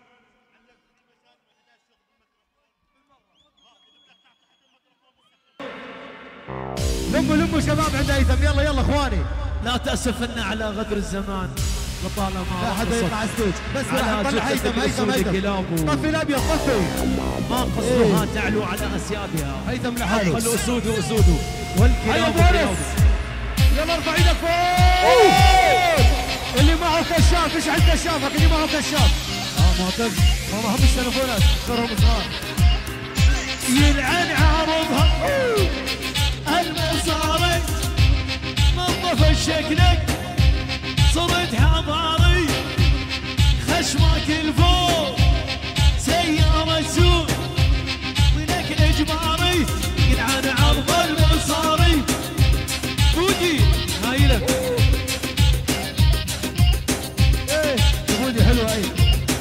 لموا لموا شباب عند هيثم، يلا يلا اخواني. لا تأسفن على غدر الزمان لطالما لا حدا يطلع ستيج، بس على طلع هيثم هيثم هيثم. طفي الابيض طفي. ما قصدها إيه؟ تعلو على اسيادها. هيثم لحاله. الاسود اسود والكلاب كلاب. يلا ارفع ايدك فوق. اللي معه كشاف، ايش عند كشافك اللي معه كشاف؟ اه معتز، ما معهم التليفونات، صارهم صغار. يلعن عارضها المصاري، نظف شكلك صرت حضاري، خشمك الفوق سيارة سوق ولك اجباري، يلعن عرض المصاري. بودي هاي لك ايه بودي حلوه ايه.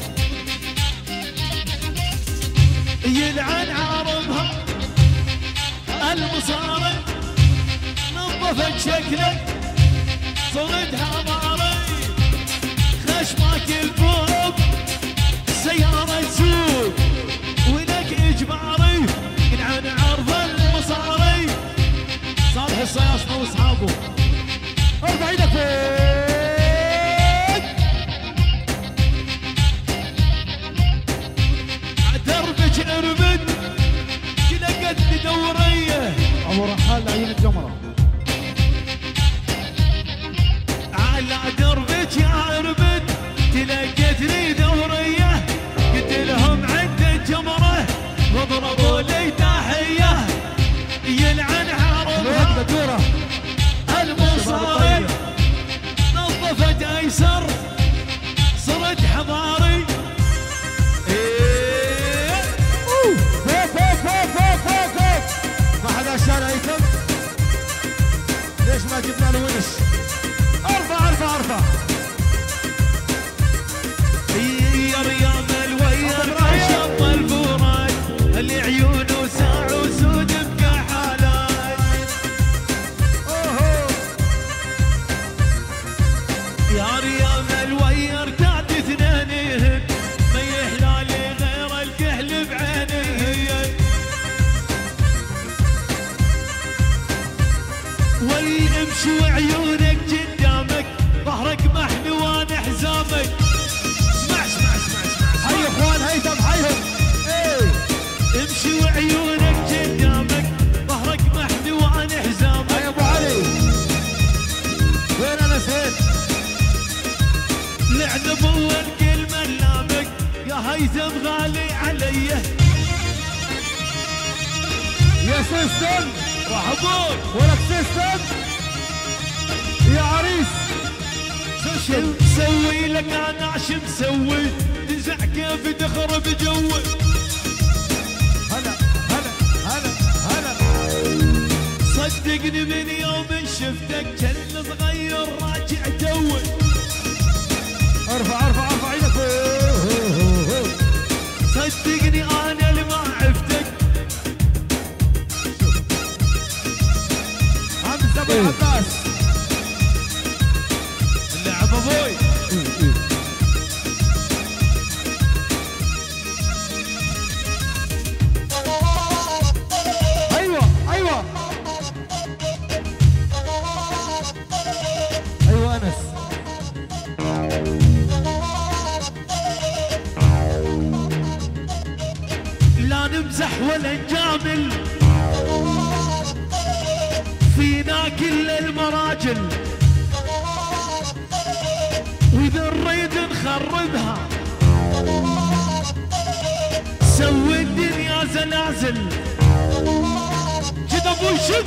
يلعن عارضها المصاري، نظفت شكلك صرت حضاري، خشمك الفوق سيارة سوق ولك اجباري، يلعن عرض المصاري. صالح الصياصنة واصحابه. ارفع ايدك فوق. دربك اربد تلقتني دورية، ابو رحال لعيون الجمره. على دربك يا اربد تلقتني دورية، ولد حضاري. ايه فوق فوق فوق فوق فوق فوق. ما حدا شال هيثم؟ ليش ما جبنا له ونش؟ ارفع ارفع ارفع. يا رياض الوير شط الفرج اللي عيونه ساع وسود بكحالات. اوهو يا رياض الوير كاد اثنينهن ما يحلالي غير الكحل بعينيه. ويمشي وعيونك قدامك ظهرك محلوان حزامك. اسمع اسمع اسمع اسمع حي اخوان هيثم حيهم. ايه امشي وعيونك قدامك ظهرك محلوان حزامك. هيا ابو علي وين انا سيد؟ لعنب والكلمة لامك يا هيثم غالي علي. يا سيستم وحبوك ولك سيستم يا عريس. شو مسوي لك انا عش مسوي تزع كيف تخرب جوي. هلا هلا هلا هلا. صدقني من يوم شفتك كان صغير راجع توي. ارفع ارفع ارفع ايدك. صدقني انا اللي ما عفتك. حمزه ابو العباس اللعب ابوي. ايوه ايوه ايوه انس. لا نمزح ولا نجامل فينا كل المراجل. واذا نريد نخربها سوي الدنيا زلازل. كذا ابوي شد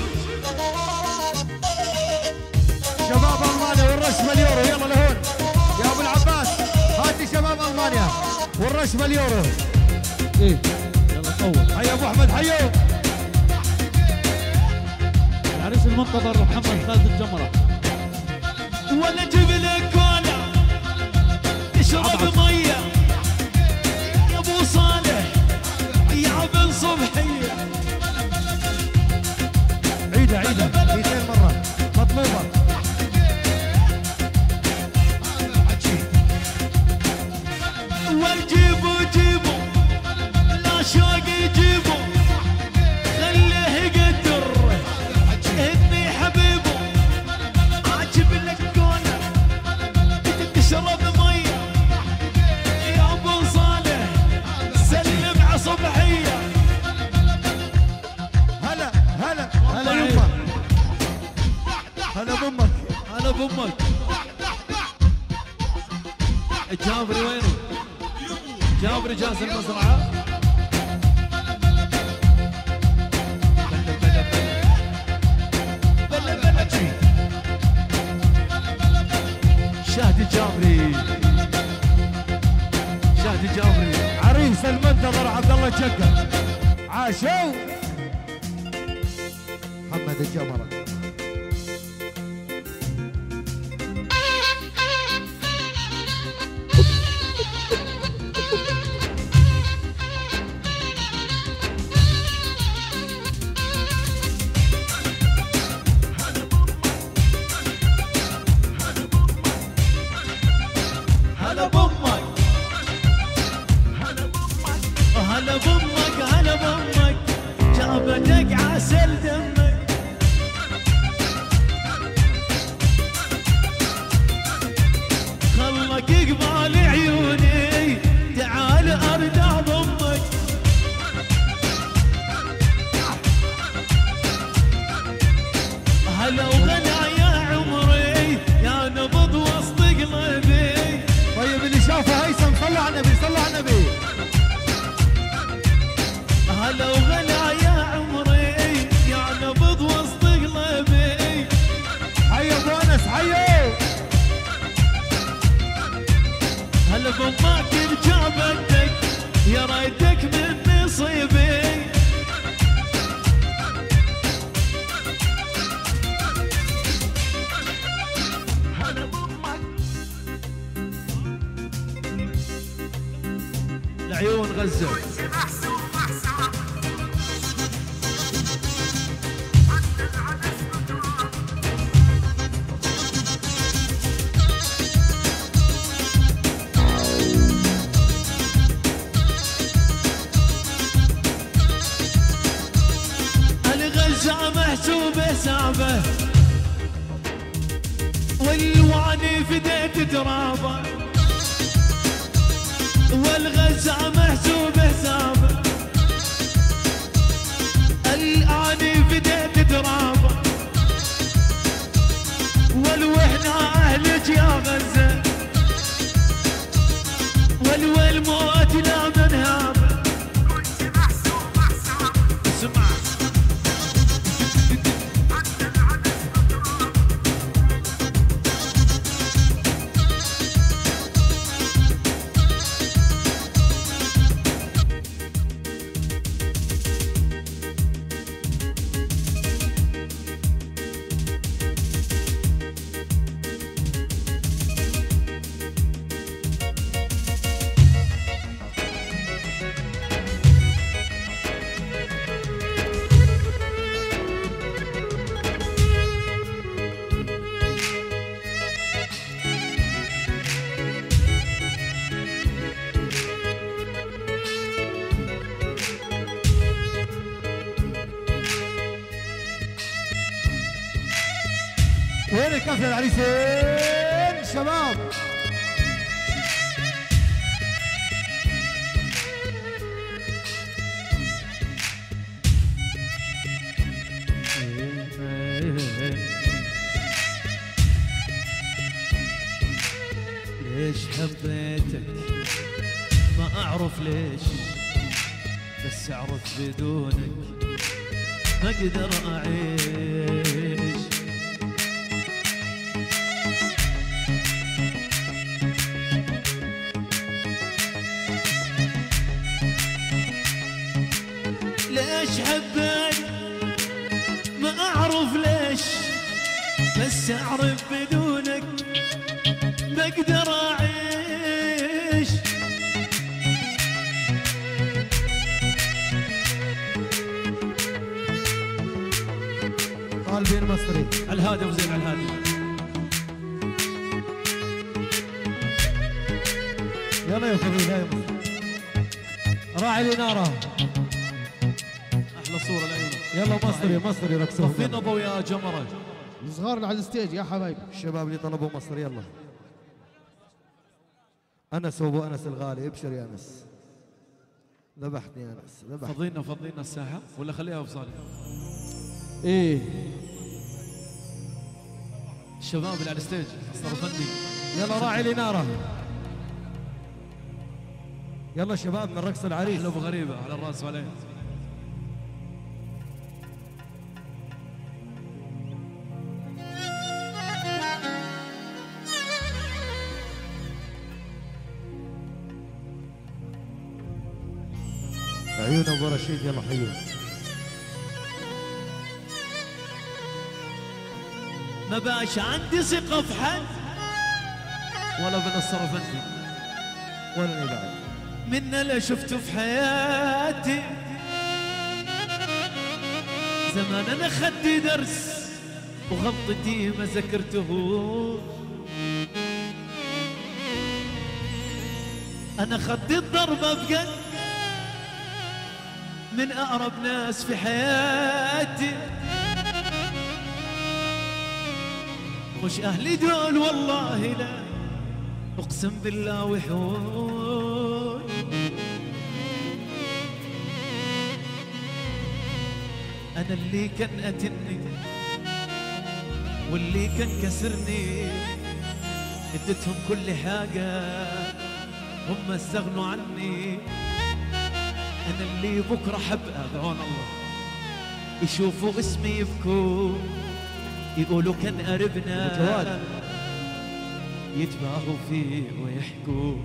شباب المانيا والرشمه اليورو يلا لهون يا ابو العباس. هات لي شباب المانيا والرشمه اليورو. ايه يلا صور. حي ابو احمد حيو. العريس المنتظر محمد خالد الجمره. ولا جيب لك كولا اشرب ميه يا ابو صالح يا ابن صبحيه. عيدها عيدها مئتين مره مطلوبه. وجيبوا جيبوا لا شوق يجيبوا خليه يقدر اني حبيبه. عاجب لك كونه تشرب ميه يا ابو صالح سلم على صبحيه. هلا هلا هلا يمك. هلا بامك. هلا بامك. جابري وينه؟ جابري جاهز المزرعه. بلا بلا بلا شاهد جابري شاهد جابري. عريس المنتظر عبد الله الجقة عاشوا. محمد الجمره. هلا بامك هلا بامك هلا بامك جابتك عسل دمك. خلك يقبال عيوني تعال ارجع ضمك. هلا وغلا يا عمري يا نبض وسط قلبي. طيب اللي شافه هيثم صلى على النبي صلى على النبي. هلا وغلا يا عمري يا نبض وسط قلبي. حي ابو انس حيو. هلا بضمك بجابتك يا ريتك من نصيبي. لعيون غزة الغزة محسوبة سابة والواني فديت ترابه والغزة محسوبة سابة الآني فديت ترابه والوحنا أهلك يا غزة والموت لا منهابه. اسمع وين الكفلة العريسين شباب؟ ليش حبيتك ما أعرف ليش بس أعرف بدونك ما أقدر أعيش. ليش حبيت ما أعرف ليش بس أعرف بدونك ما أقدر أعيش. طالبين مصري الهادي وزين على الهادي. يلا يا فضيل يا مصري. راعي الإنارة احلى صورة لعيونك. يلا مصري مصري رقصوا. طفينا ضوء يا جمرة. الصغار اللي على الستيج يا حبايبي. الشباب اللي طلبوا مصر يلا. أنس وأبو أنس الغالي ابشر يا أنس. ذبحتني يا أنس ذبحتني. فضينا فضينا الساحة ولا خليها في صالح؟ ايه الشباب اللي على الستيج اصدروا فني. يلا راعي الإنارة. يلا شباب من رقص العريس. احلى ابو غريبة على الراس وعليه. عيون ابو رشيد يلا حيوه. ما باش عندي ثقة في حد ولا بنصر فني ولا بعد من اللي شفته في حياتي. زمان انا خدي درس وغلطتي ما ذكرتهوش. انا خدي الضربة بجد من اقرب ناس في حياتي. مش اهلي دول والله لا اقسم بالله وحوش. انا اللي كان قتلني واللي كان كسرني اديتهم كل حاجة هم استغنوا عني. انا اللي بكره حبقى بعون الله يشوفوا اسمي يبكوا يقولوا كان قربنا. يتباهوا فيه ويحكوا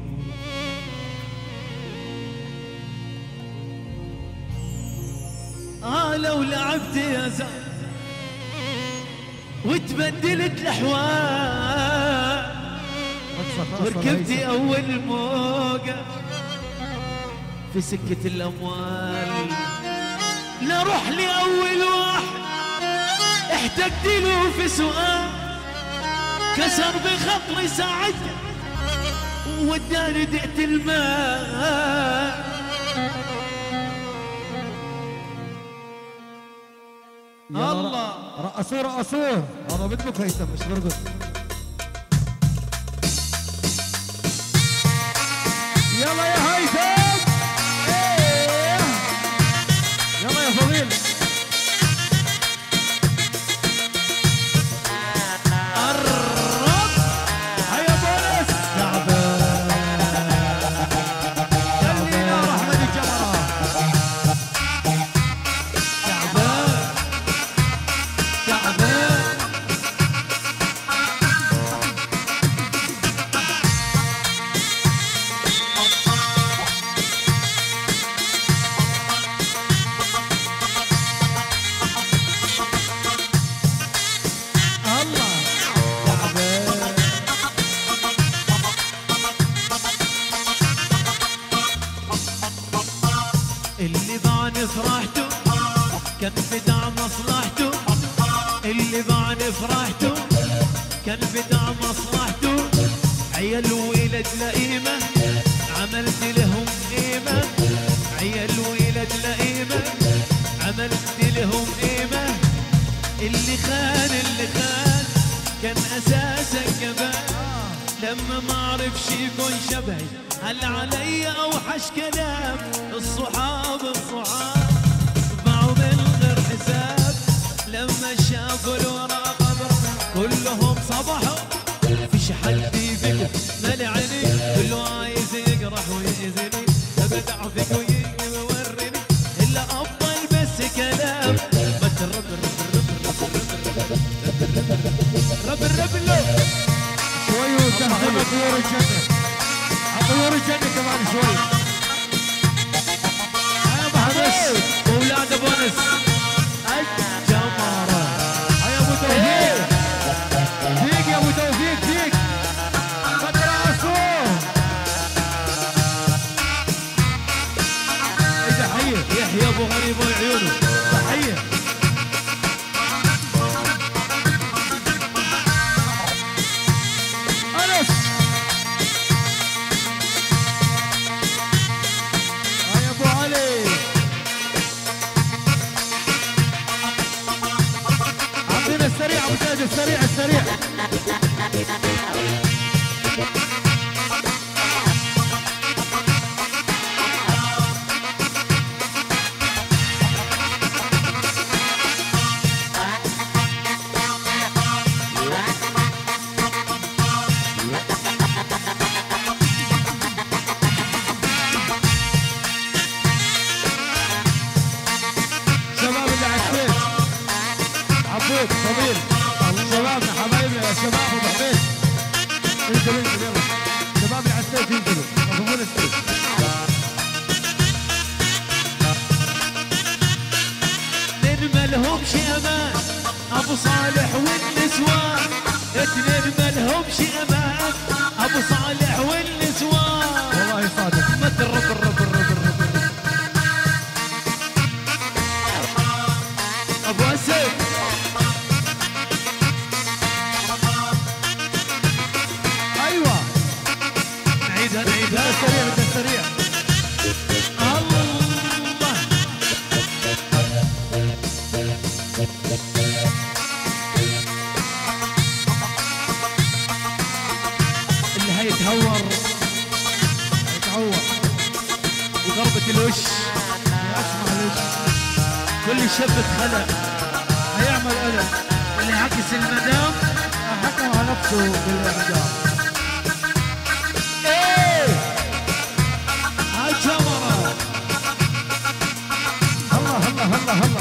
آه لو لعبت يا زلمة وتبدلت الأحوال وركبتي أول موجة في سكة الأموال لروح لي أول واحد احتجت له في سؤال كسر بخطري ساعتها وداني دقت الماء الله رقصوه رقصوه هذا بدك هيثم مش برقص يلا يا هيثم ايه يلا يا فضيل قرب هيا بونس تعبان خلينا رحمة الجمرة تعبان تعبان الله تعبان اللي بعد فرحته كان بدع مصلحته اللي بعد فرحته كان بدع مصلحته عيال وولد لئيمة عملت لهم قيمة عيال وولد لئيمة عملت لهم قيمة اللي خان اللي خان كان أساسا جبان لما ما عرفش يكون شبهي هل علي أوحش كلام الصحاب الصحاب باعوا من غير حساب لما شافوا الورا قبر كلهم صبحوا فيش حد يفكر مالي عيني كله عايز يجرح ويأذيني أبدع فيك ويوريني إلا أفضل بس كلام ما ترب رب الرب له شوي وتهزم طيور الجنة طيور الجنة كمان شوي يا ابو حمص أولاد بونس الجمرة يا ابو توفيق فيك يا ابو توفيق فيك بدر عصور تحية يحيى ابو غريب وعيونه تحية انس يا ابو علي عطينا السريع ابو تاج السريع السريع شباب اللي على السيف عبود فضيل شبابنا حبايبنا يا شباب ابو حميد انزلوا انزلوا يلا شباب اللي على السيف ينزلوا ياخذون السيف اتنين مالهمش امان ابو صالح والنسوان اتنين مالهمش امان ابو صالح والنسوان والله صادق ما الرب الرب الرب الرب ابو اسد ايوه نعيدها نعيدها السريع بدنا السريع الله اللي هيتهور يتعور وضربة الوش معلش كل شاب اتخلق هيعمل قلق اللي عكس المدام حكم على نفسه بالاعدام ايه هالجمرة الله الله الله الله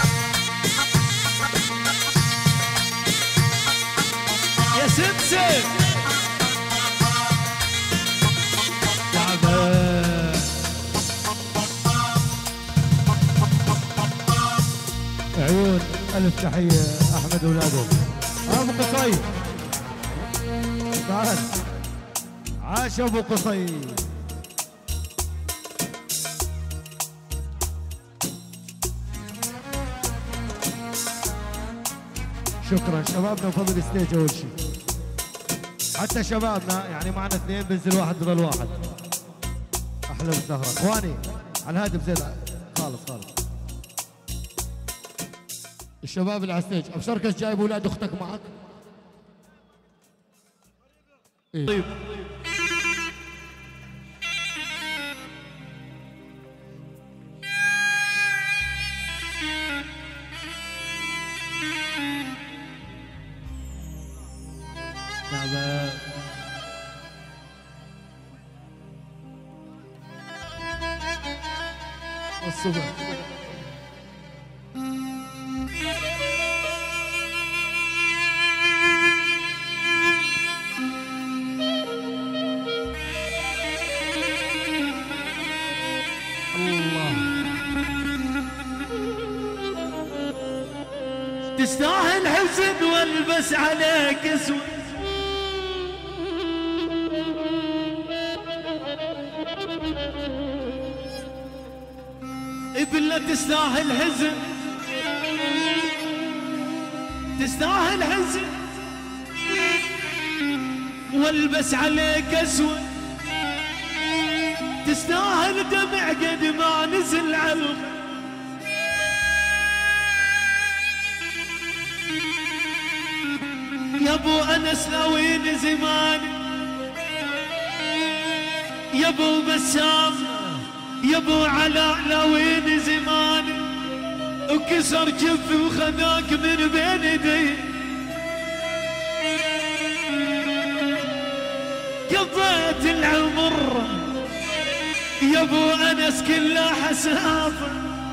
يا سمسم ألف تحية أحمد ولاده. أبو قصي تعال. عاش أبو قصي. شكرا شبابنا وفضل ستيج أول شيء. حتى شبابنا يعني معنا اثنين بنزل واحد بضل واحد. أحلى بالسهرة إخواني على الهاتف زين خالص خالص. الشباب اللي على الستيج ابشركش جايب اولاد اختك معك؟ إيه؟ طيب نعم الصبح تستاهل حزن والبس عليك اسود ابلا تستاهل حزن تستاهل حزن والبس عليك اسود تستاهل دمع قد ما نزل على يا ابو انس لوين زماني يا ابو بسام يا ابو علاء لوين زماني وكسر جفي وخذاك من بين يدي قضيت العمر يا ابو انس كله حسافه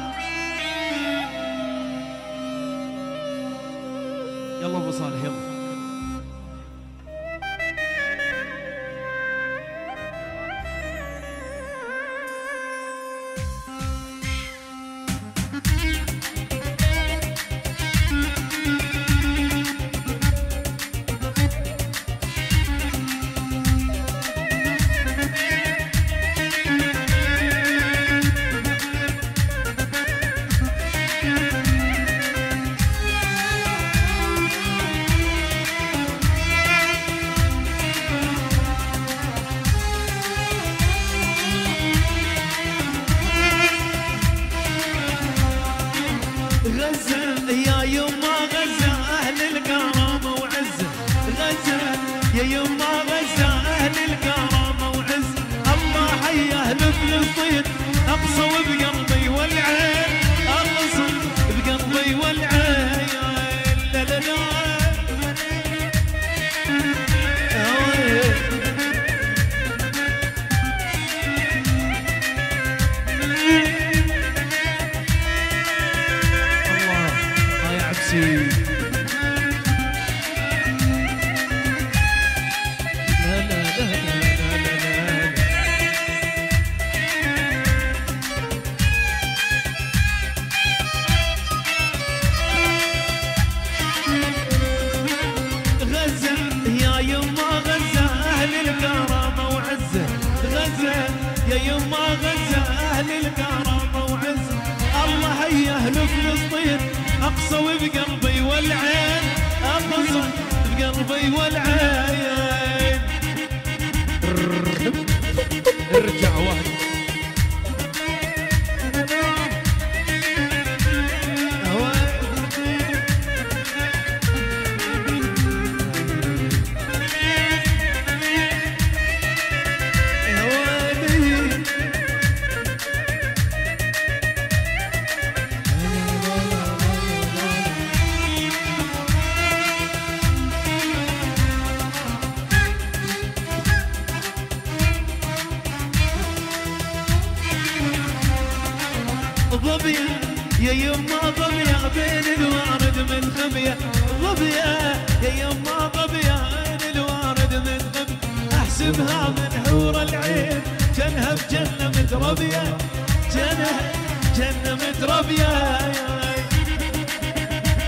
يلا ابو صالح يلا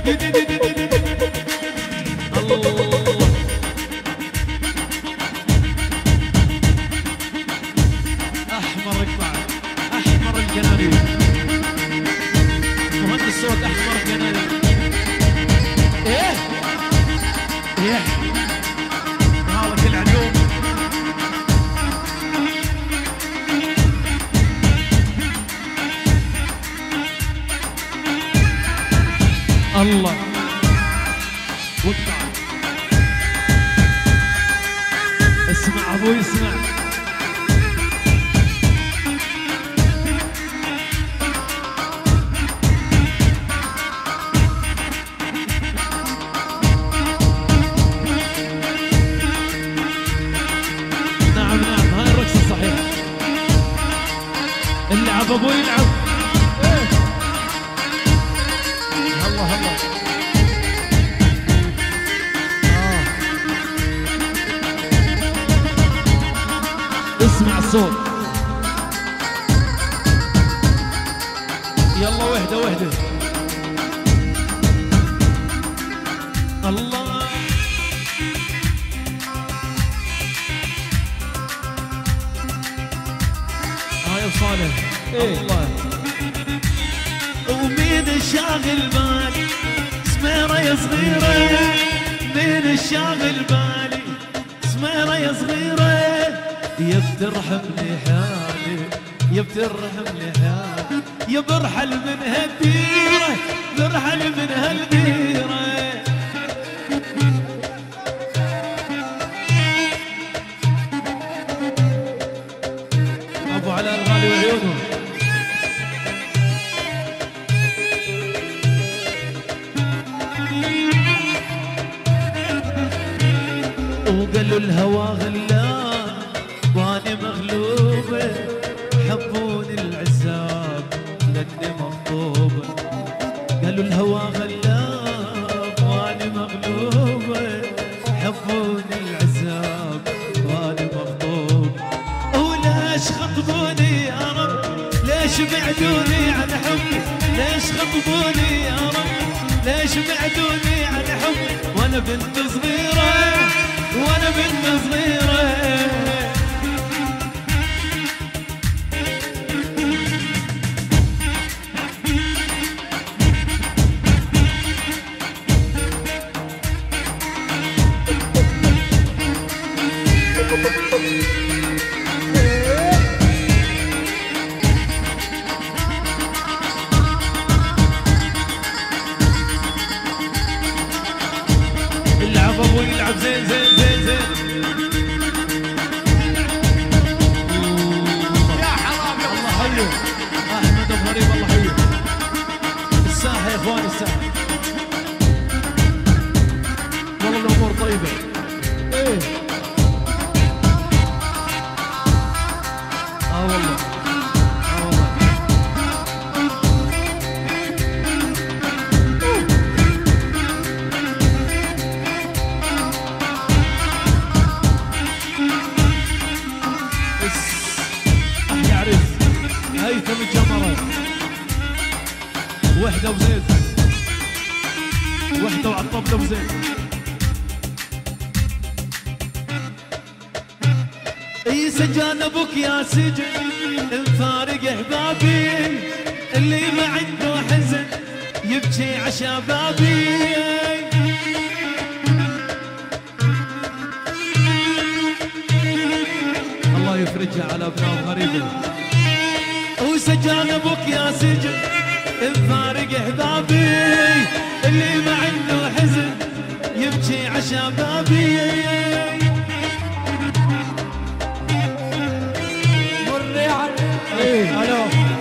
الله احمر بعد احمر الجناني مهندس صوت احمر الجناني ايه ايه مالك العلوم الله وقطع اسمع ابوي اسمع نعم نعم هاي الرقصة الصحيحة اللعب ابوي يلعب الله الله اسمع الصوت يلا وحدة وحدة الله هاي صالح إيه؟ الله ومين الشاغل بالي سميرة يا صغيرة مين الشاغل بالي سميرة يا صغيرة يا بترحمني حالي يا بترحمني حالي يا برحل من هالديرة برحل من هالديرة ابو علاء الغالي وعيونه وقالوا الهوى غلان واني مغلوبة حبوني العزاب لاني مخطوبة قالوا الهوى غلان واني مغلوبة حبوني العزاب واني مخطوبة وليش خطبوني يا رب ليش بعدوني عن حبي ليش خطبوني يا رب ليش بعدوني عن حبي وانا بنت صغيرة وانا بنت صغيرة العب ابوي يلعب زين زين زين زين يا حرام يا الله حيه احمد ابو غريب الله حيه الساحه يا اخوان الساحه والله الامور طيبه ايه اه والله اه والله احلى عريس هيثم الجمرة وحدة وزيد وحدة وعلى الطبلة وزيد اي سجان ابوك يا سجن مفارق احبابي اللي ما عنده حزن يبكي عشابابي الله يفرجها على ابناء غريبه وسجان ابوك يا سجن مفارق احبابي اللي ما عنده حزن يبكي عشابابي مري على ايه الو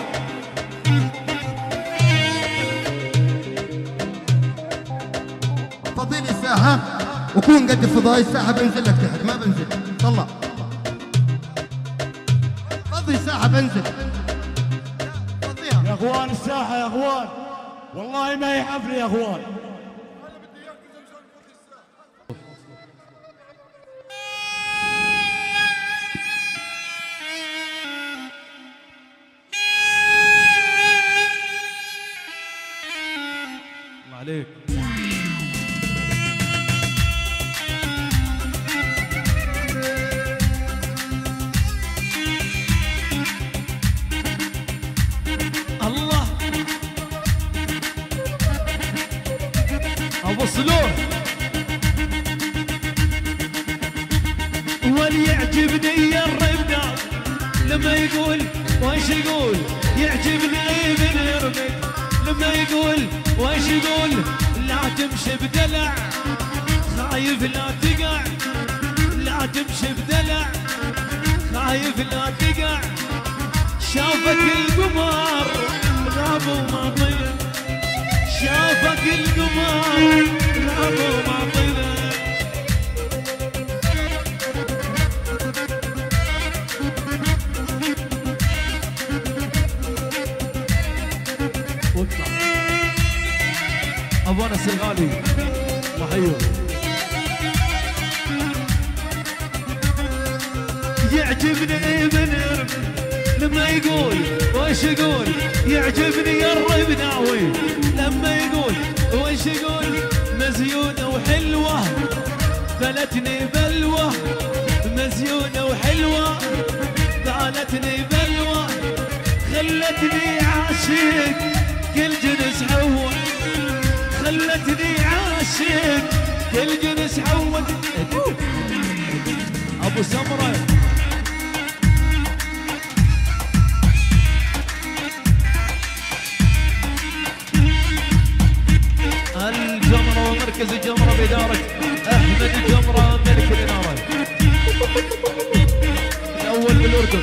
فضيلي الساحة وكون قد الفضاء الساحة بنزل لك تحت ما بنزل طلع فضي الساحة بنزل فضيها يا اخوان الساحه يا اخوان والله ما هي حفله يا اخوان الله عليك وصلوه. واللي يعجبني الربنا لما يقول وش يقول، يعجبني ابن ربك لما يقول وش يقول. لا تمشي بدلع خايف لا تقع، لا تمشي بدلع خايف لا تقع. شافك القمر غاب وما طلع، شافك القمر غاب وما طلع. واطلع ابو انس الغالي محيو. يعجبني ابن لما يقول وش يقول، يعجبني الربناوي لما يقول وش يقول. مزيونة وحلوة بلتني بلوة، مزيونة وحلوة بلتني بلوة. خلتني عاشق كل جنس حوى، خلتني عاشق كل جنس حوى. ابو سمره الجمرة ومركز الجمرة بإدارة أحمد الجمرة ملك الإنارة الأول بالأردن.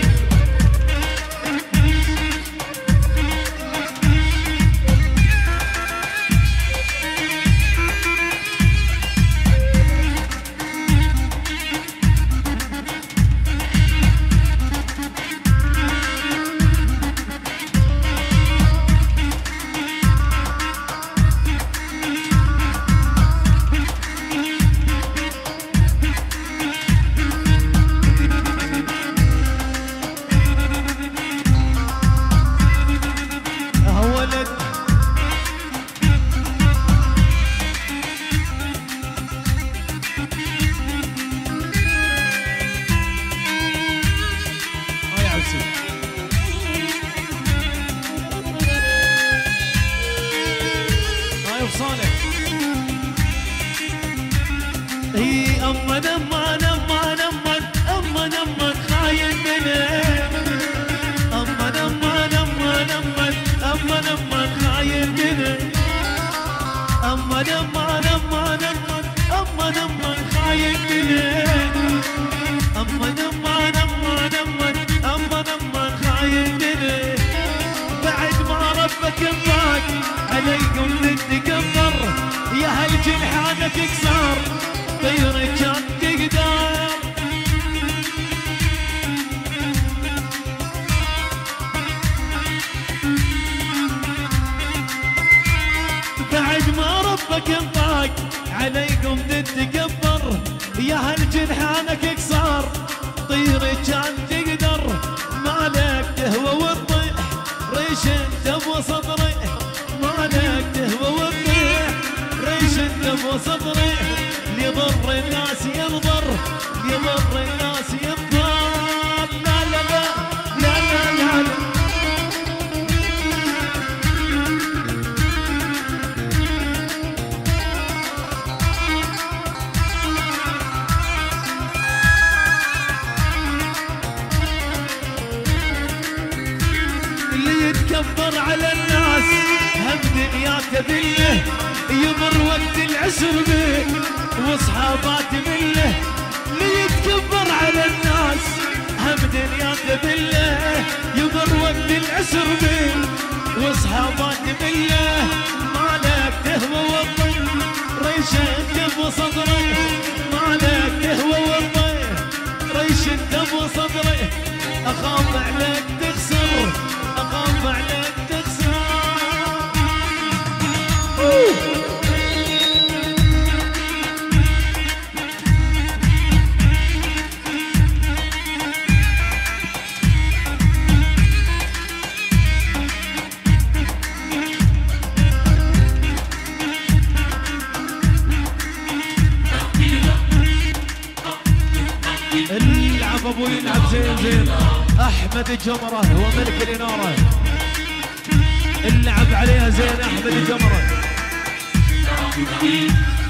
ابو يلعب زين زين. احمد الجمره هو ملك الاناره، اللعب عليها زين احمد الجمره.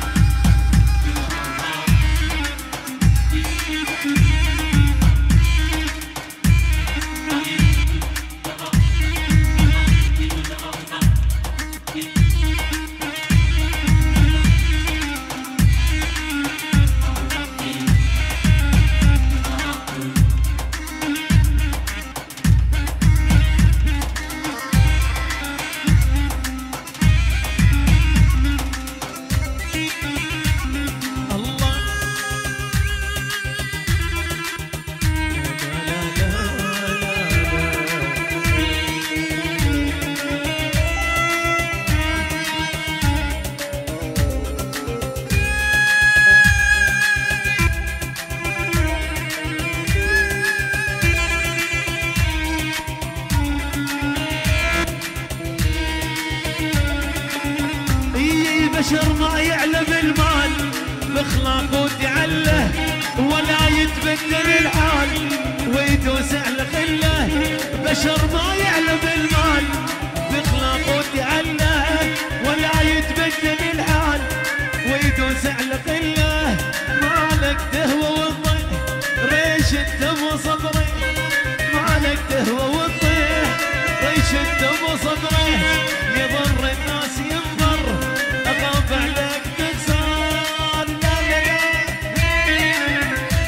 بشر ما يعلم المال بخلاقه وتعله ولا يتبدل الحال ويدوس على خله. بشر ما يعلم المال بخلاقه وتعله ولا يتبدل الحال ويدوس على خله. مالك تهوى وتطيح ريش الدم وصبري مالك تهوى وتطيح ريش الدم وصبري. يضر الناس ينضر اخاف عليك تخسر. لا لا لا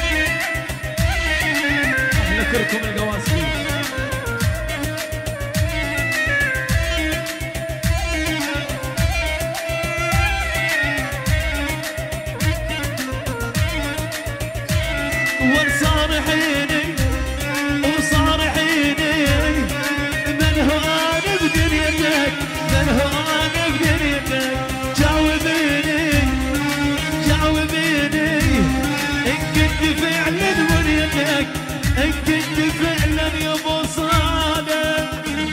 احلى كركم القواسي. وصار حيني وصار حيني من هو انا بدنيتك من هو انا بدنيتك. جاوبيني جاوبيني ان كنت فعلا بنيتك ان كنت فعلا يا ابو صالح.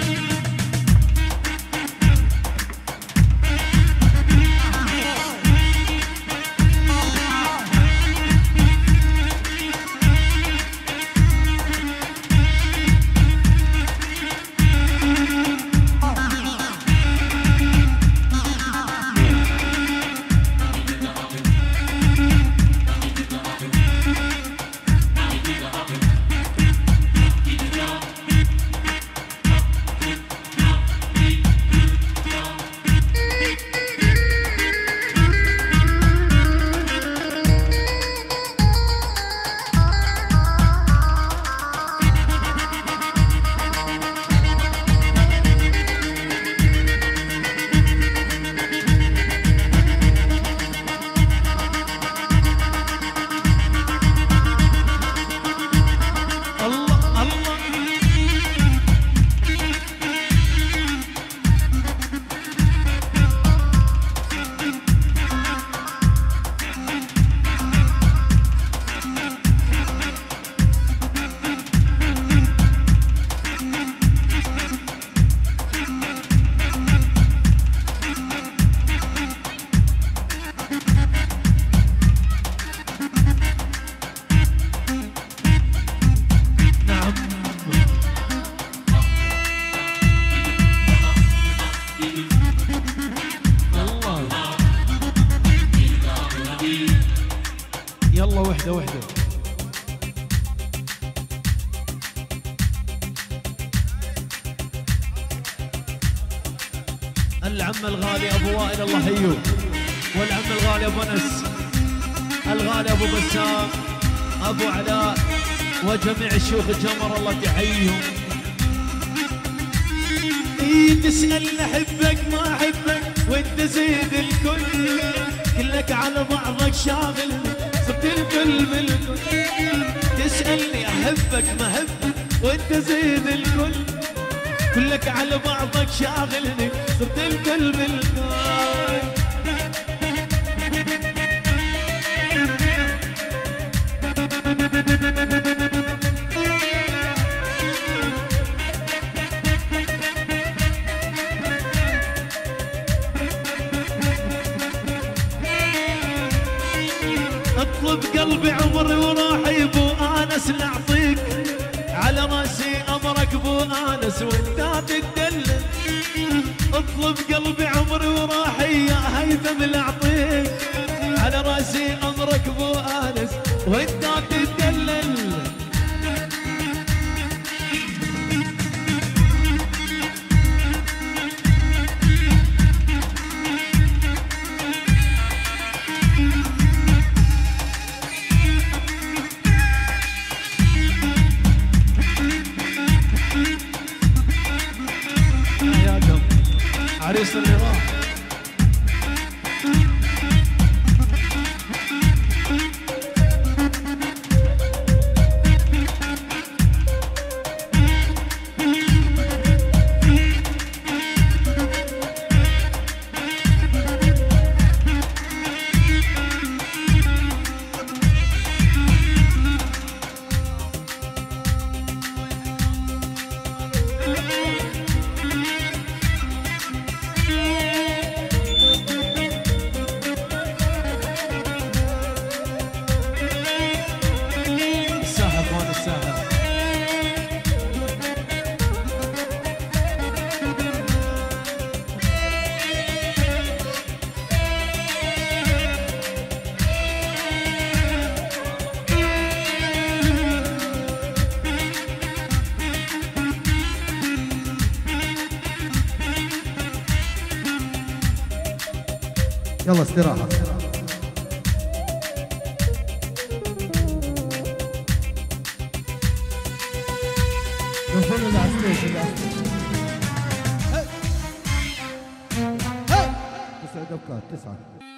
يلا وحده وحده. العم الغالي ابو وائل الله يحييه والعم الغالي ابو انس الغالي ابو بسام ابو علاء وجميع الشيوخ الجمر الله تحييهم. إيه تسأل احبك ما احبك وانت زيد الكل كلك على بعضك شاغل صرت الكل بالكل. تسألني احبك ما احبك وانت زيد الكل كلك على بعضك شاغلني صرت الكل بالكل. اطلب قلبي عمري وراحي ابو انس نعطيك على راسي امرك ابو انس وانت تدلل. اطلب قلبي عمري وراحي يا هيثم نعطيك على راسي امرك ابو انس وانت تدلل. عريس اللي راح يلا استراحة. نوصل اللي على الستيج اللي على الستيج. تسع دقات تسعة.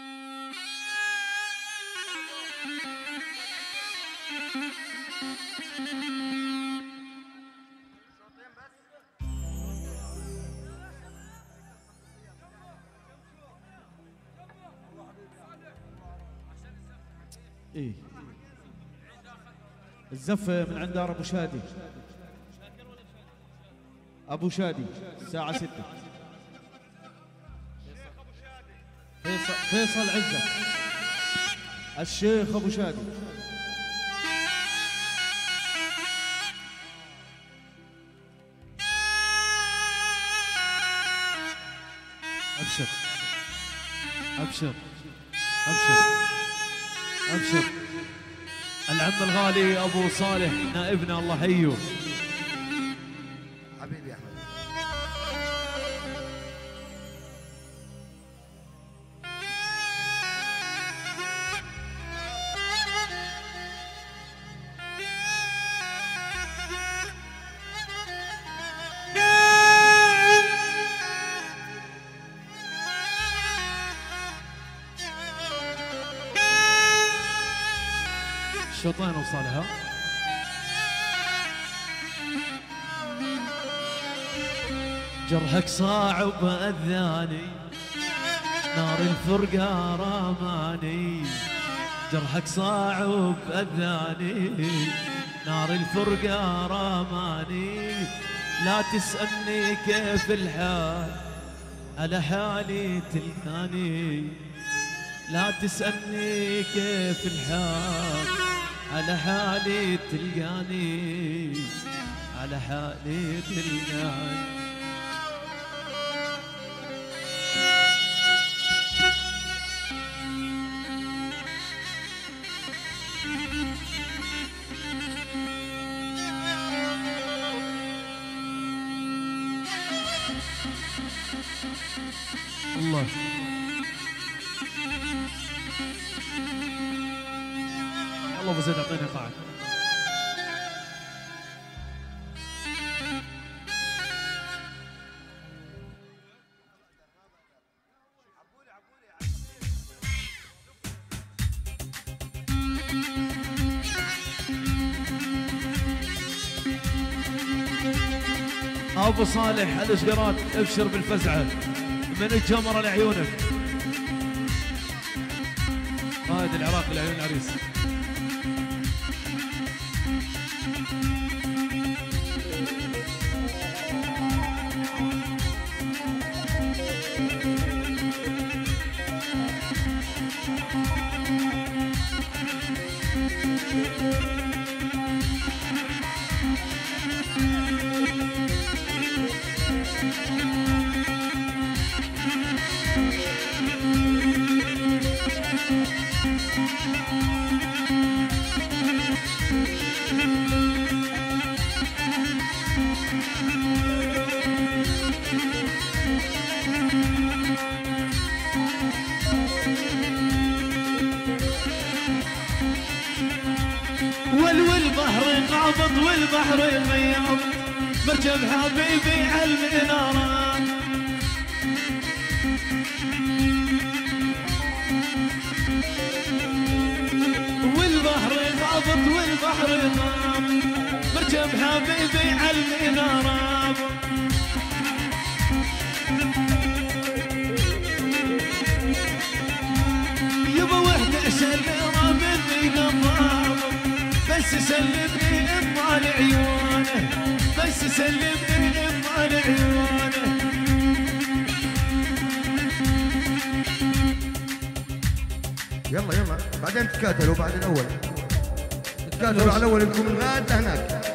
ايه الزفة من عند دار ابو شادي. ابو شادي الساعة ستة. فيصل فيصل عزة الشيخ ابو شادي. ابشر ابشر ابشر ابشر. العم الغالي ابو صالح نائبنا الله حيه. حبيبي يا احمد. شوطين وصالها. جرحك صعب أذاني نار الفرقة رماني. جرحك صعب أذاني نار الفرقة رماني. لا تسألني كيف الحال على حالي تلقاني. لا تسألني كيف الحال على حالي تلقاني. على حالي تلقاني. الله الله ابو زيد اعطيني قاعد. ابو صالح الاشقرات ابشر بالفزعه من الجمره لعيونك. قائد العراق لعيون العريس. والبحر والبحر غياب مركب حبيبي على المنارات. والبحر غابط والبحر غاب مركب حبيبي على المنارات. يبا وحده سلمه مني قمام بس سلمني ام عيونه. بس سلمني ام عيونه. يلا يلا بعدين تكاتلوا بعد الاول. تكاتلوا على الاول انكم من غاد هناك.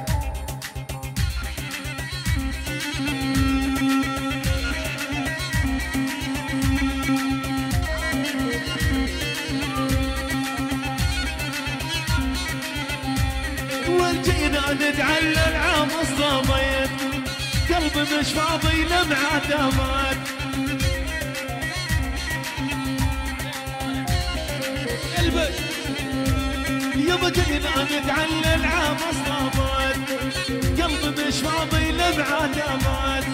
والجينا نتعلل عام الصبيت قلبي مش فاضي لمعة مات. يابا جينا نتعلل عمصلابات قلبي مش فاضي لبعاد امات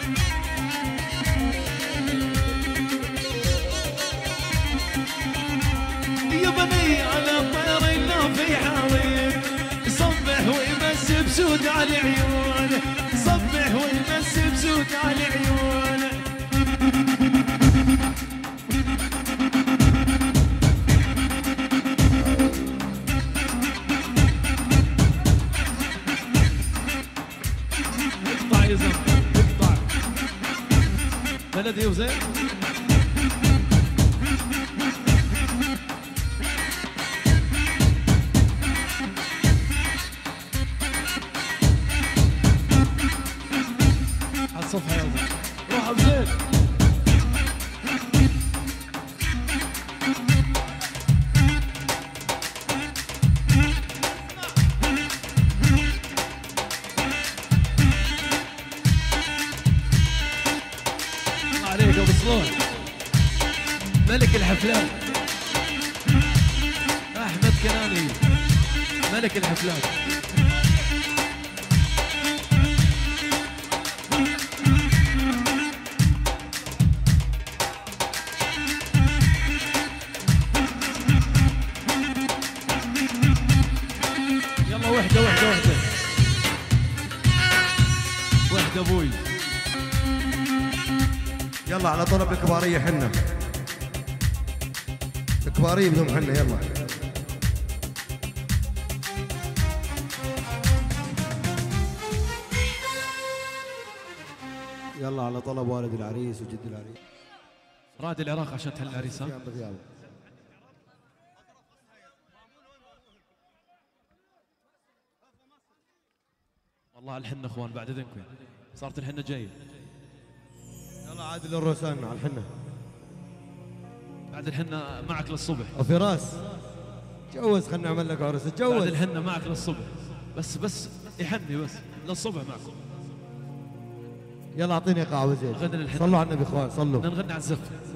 يا بني على الطير اللي في حاويل صبح ويمس بسود على عيونه صبح ويمس بسود على عيونه اقطع يا زلمه اقطع بلدي وزين صفحة يلا روح ابو زيد الله عليك ابو صلون ملك الحفلات احمد كناني ملك الحفلات وحدة وحدة وحدة وحدة ابوي يلا على طلب الكبارية حنة الكبارية بدهم حنة يلا يلا على طلب والد العريس وجد العريس راد العراق عشان تهل العريس ها والله الحنة اخوان بعد اذنكم صارت الحنة جاية يلا عادل الروسان على الحنة بعد الحنة معك للصبح وفراس تجوز خلنا نعمل لك عرس تجوز بعد الحنة معك للصبح بس بس يحني بس للصبح معكم يلا اعطيني ايقاع وزين صلوا على النبي اخوان صلوا بدنا نغني على الزف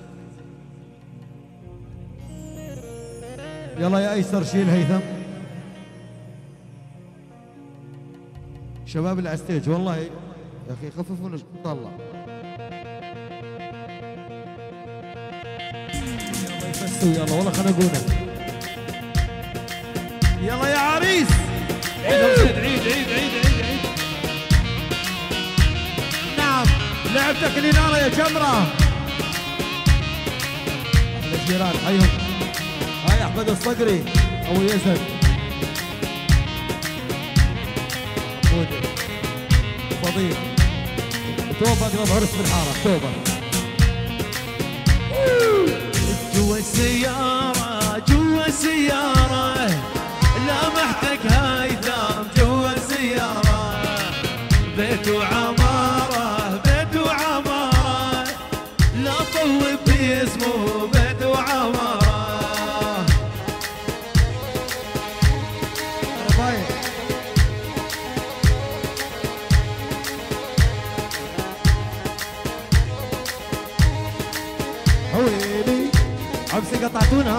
يلا يا ايسر شيل هيثم شباب اللي على الستيج والله يا اخي خففونا طلع يلا يفسوا يلا والله خنقونا يلا يا عريس عيد عيد عيد عيد عيد عيد نعم لعبتك الإنارة يا جمرة أهل الجيران حيهم هاي أحمد الصقري أبو يزن فضيل توبة أقرب عرس بالحارة توبة جوا السيارة جوا السيارة لمحتك هيثم جوا السيارة بيت وعمارة بيت وعمارة لا طوب باسمه بيت وعمارة حويلي عبسي قطعتونا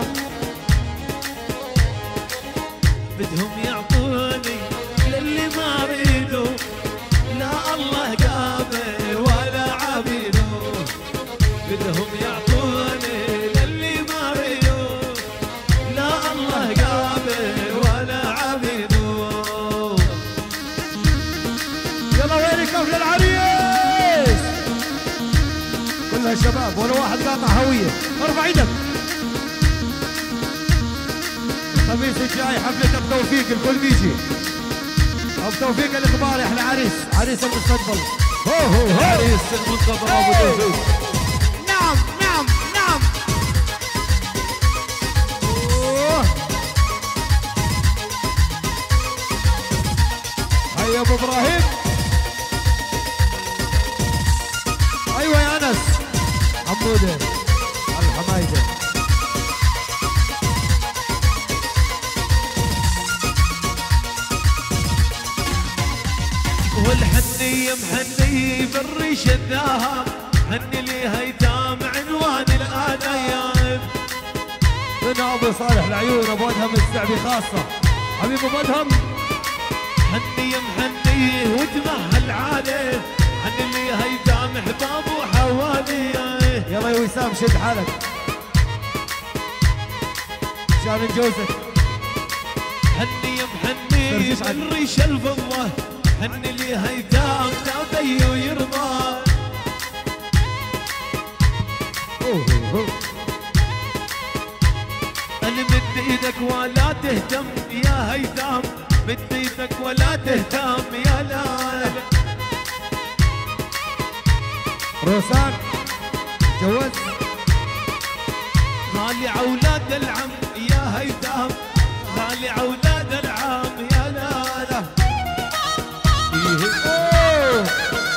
بدهم يعطوني للي ما اريدو لا الله قابل ولا عبيدو بدهم يعطوني للي ما اريدو لا الله قابل ولا عبيدو يلا وينك كفل العريس كلها شباب ولا واحد قاطع هوية ارفع ايدك الخميس الجاي حفلة ابو توفيق الكل بيجي ابو توفيق الاخباري احلى عريس عريس المستقبل هو هو هو عريس المستقبل ابو توفيق نعم نعم نعم أوه. هيا ابو ابراهيم ايوه يا انس حموده الحمايده والحنية محني بالريش الذهب حني لي هيثم عنوان الآلايام من ابو صالح العيون ابو ادهم السعبي خاصه حبيب ابو مدهم حني محني وتمهل عليه حني اللي هيدام احباب وحواليه. يلا يا وسام شد حالك عشان نجوزك. حني محني بالريش الفضة حني اللي هيدام تابي ويرضى. انا مد ايدك ولا تهتم يا هيثم مد ايدك ولا تهتم يا لا. روسان جوز غالي اولاد العم يا هيثم غالي اولاد العم يا لا لا. اوه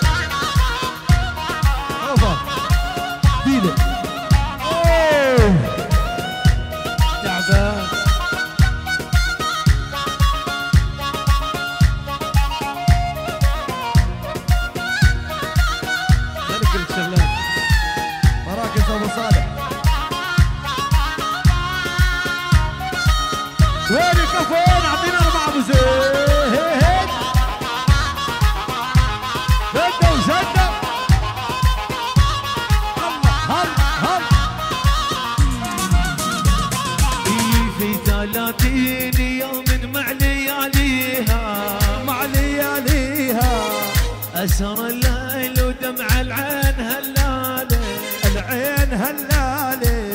اوفا ديله اوه تعبان ملك الشلال مراكز ابو صالح. وين الكفون اعطينا اربعه ابو زيد شده وشده. هل هل في ثلاثين يوم مع لياليها مع لياليها أسهر الليل ودمع العين هلالي العين هلالي.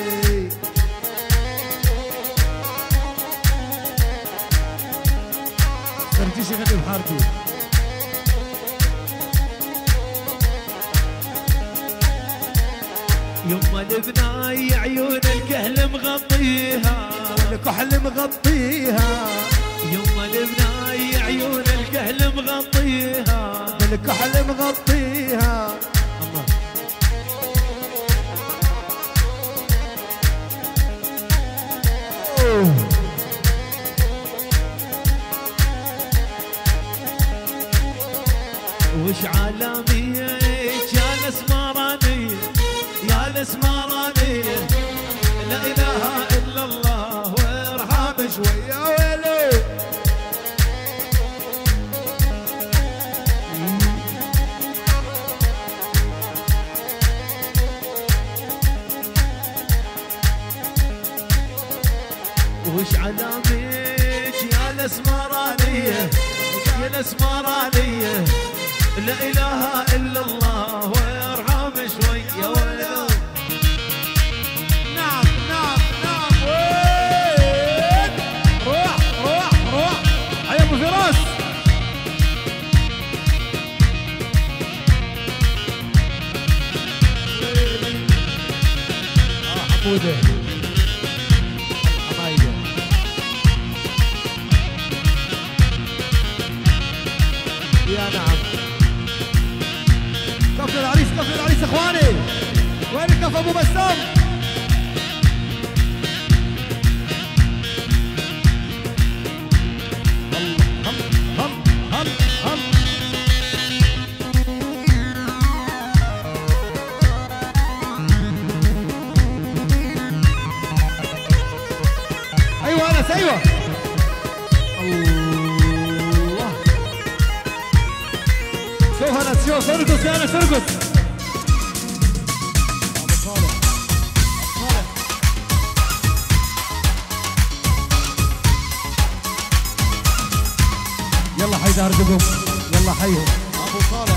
صرتي شغل بحارتي يما البناي عيون الكهل مغطيها الكحل مغطيها يما البناي عيون الكهل مغطيها الكحل مغطيها. الله أوه. وش عالمية يا الاسمرانية يا الاسمرانية لا اله الا الله وارحم شوي يا ويلي وش علاميك يا الاسمرانية يا الاسمرانية لا اله الا الله وارحم شوي يا ولد. نعم نعم نعم وين روح روح روح هيا ابو فراس. اه حموده حمايده يا نعم. كف العريس كف العريس اخواني. وين كف ابو بسام؟ هم هم هم هم ايوه انس ايوه الله. شوف انس شوف ارقص يا انس ارقص. ابو صالح ابو صالح يلا حيدر ارقصهم يلا حيهم ابو صالح.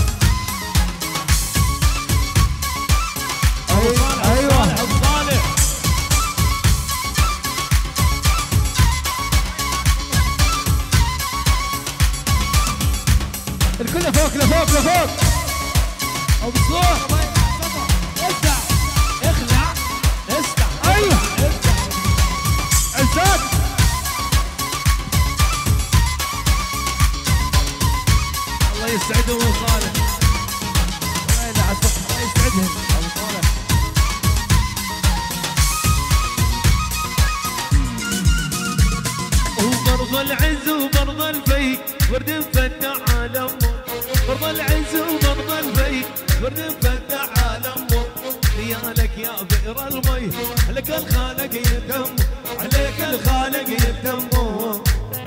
ابو صالح ايوه ابو صالح الكل لفوق لفوق لفوق. ابو صالح اسمع اخلع اسمع ايوه عزات الله يسعدهم ابو صالح الله يسعدهم ابو صالح. وبرض العز وبرض الفي ورد مفتح عالم برض العز وبرض الفي ورد مفتح عالم يا لك يا بئر المي لك الخالق يتم عليك الخالق يتم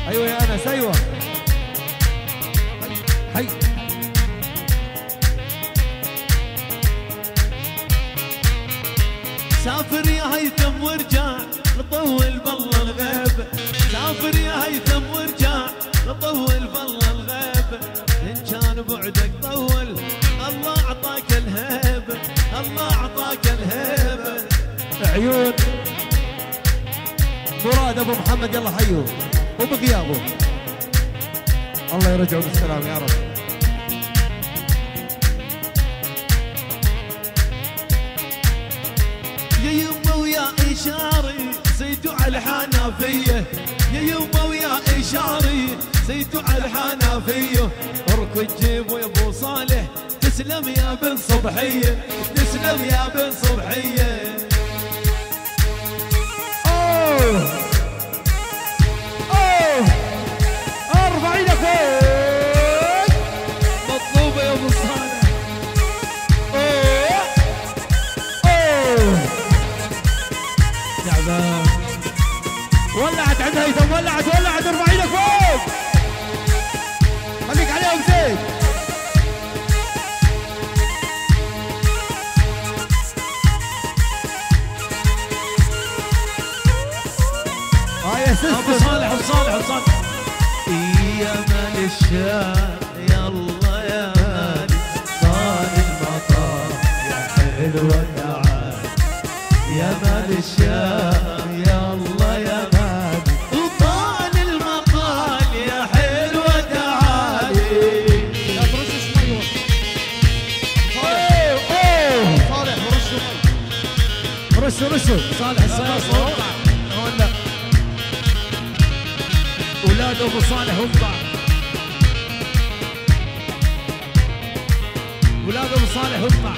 ايوه يا انس ايوه حي سافر يا هيثم وارجع نطول بالله الغيب، سافر يا هيثم وارجع نطول بالله الغيب، ان كان بعدك طول الله اعطاك الهيبه، الله اعطاك الهيبه. عيون مراد ابو محمد يلا حيوه وبغيابه الله يرجعه بالسلام يا رب. يا يمه ويا اشاري زيدوا على الحنفيه، يا يمه ويا اشاري زيدوا على الحنفيه، اركض جيبوا يا ابو صالح تسلم يا بن صبحيه، تسلم يا بن صبحيه. اوه اوه ارفع ايدك فوق مطلوبه يا ابو صالح. اوه اوه تعبان ولعت عند هيثم ولعت ولعت ارفع ايدك فوق خليك عليهم زيد. ابو صالح ابو صالح ابو صالح. يا مال الشام يلا يا مال صار المطار يا حلوه تعال، يا مال الشام يلا يا مال وطال المقال يا حلوه تعالي. يا برش مي اوه اوه صالح برش مي. رشوا رشوا صالح الصياصه ولا اولاد ابو صالح وضع، اولاد ابو صالح وضع.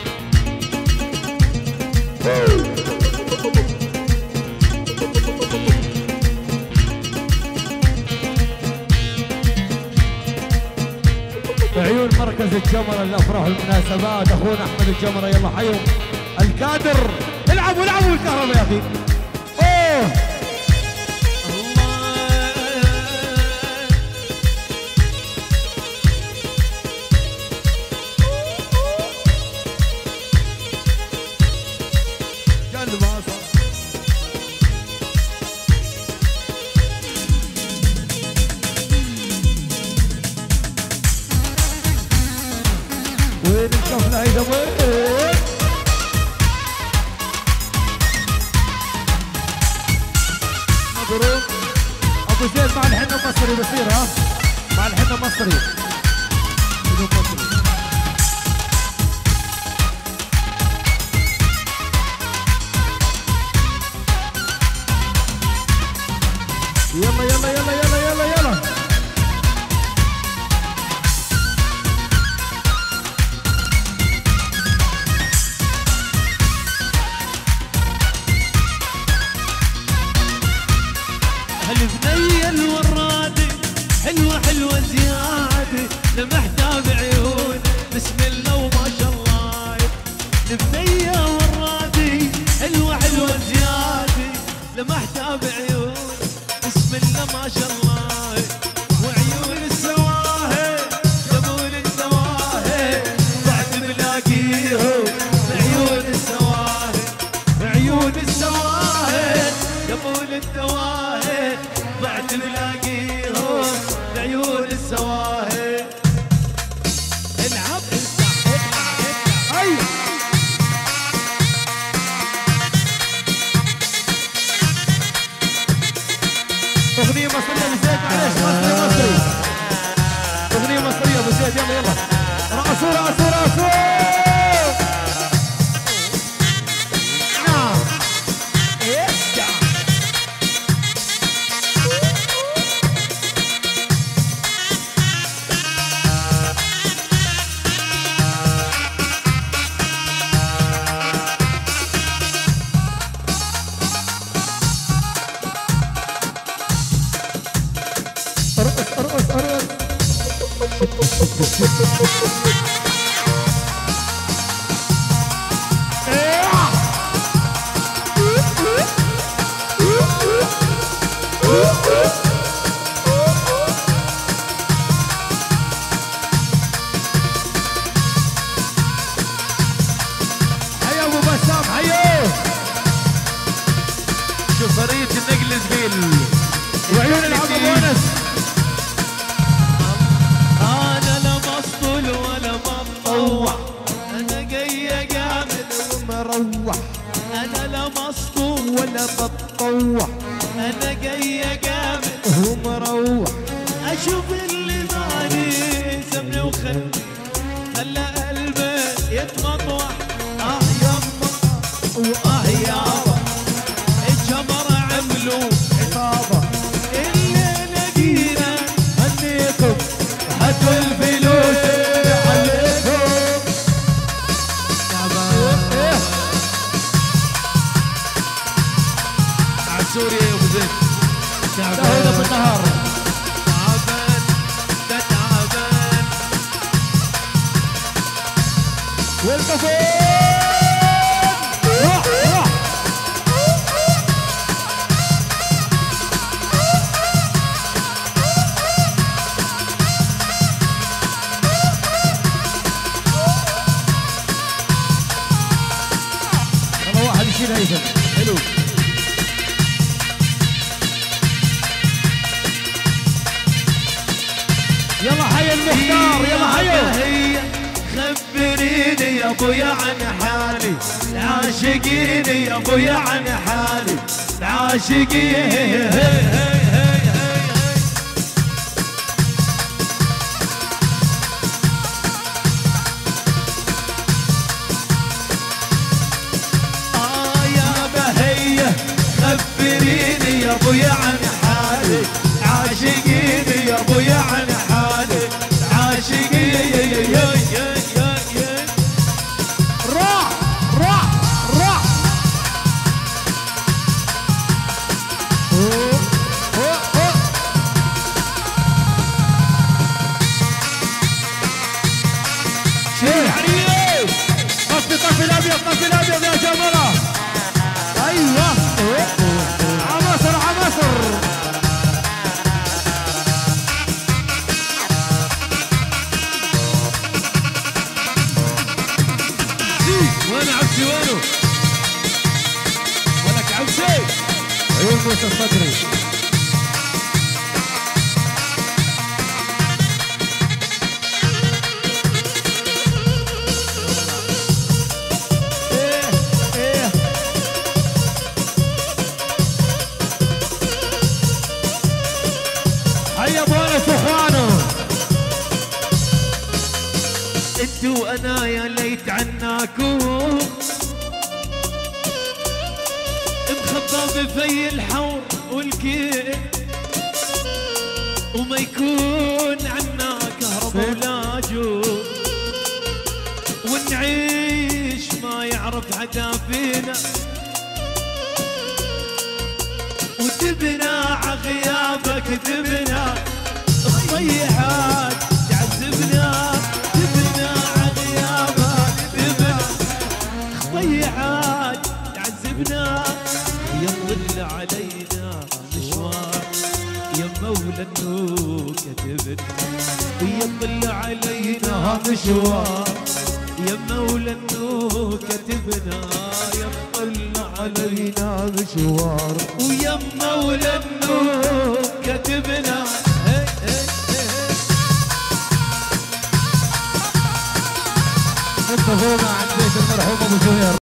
عيون مركز الجمرة الافراح والمناسبات اخونا احمد الجمرة يلا حيهم الكادر. العبوا العبوا الكهرباء يا اخي. اوه قلب عصا وين الكفلة هيدا وين؟ مبروك ابو زيد مع الحنة مصري بصير ها مع الحنة مصري بدون مصري. يلا يلا يلا يلا يلا يلا البنية الورادي حلوة حلوة زيادة لمحتها بعيون بسم الله وما شاء الله. البنية ورادي حلوة حلوة زيادة لمحتها بعيون بسم الله ما شاء الله. وعيون السواهي جمول السواهي بعد بلاقيهم بعيون السواهي، عيون السواهي جمول الدواهي بعد بلاقيهم بعيون السواهي. العب افتح افتح افتح ايوه اغنية مصرية ابو زيد معلش مصري مصري اغنية مصرية ابو زيد يلا يلا رقصوا رقصوا رقصوا. نعم ارجع ارقص ارقص ارقص. روح روح والله واحد يشيل هيثم حلو. يلا حي المختار يلا حي. خبريني يا ابويا عن حالي العاشقين يا ابويا عن حالي العاشقين. آه يا بهية خبريني يا ابويا عن حالي العاشقين يا ابويا عن حالي العاشقين. راح راح راح أوه أوه أوه. شيل عريس طفي طفي الابيض طفي الابيض يا جماعه. ايوه عمصر عمصر. وين عبسي وينه؟ ولك عبسي عيون موسى الصدري. ايه ايه هيا ابو انس واخوانه. انتو وانا يا ليت عناكو مخبى بفي الحور والكيل وما يكون عنا كهرباء ولا جود ونعيش ما يعرف حدا فينا وتبنا عغيابك تبنا الصيحات تعذبنا تبنا عغيابك تبنا الصيحات تعذبنا يضل علينا مشوار يا مولى النور كتبنا يضل علينا مشوار يا مولى النور كتبنا يضل علينا مشوار ويا مولى النور كتبنا. هي هي هي انتظرونا عند بيت المرحوم ابو زهير.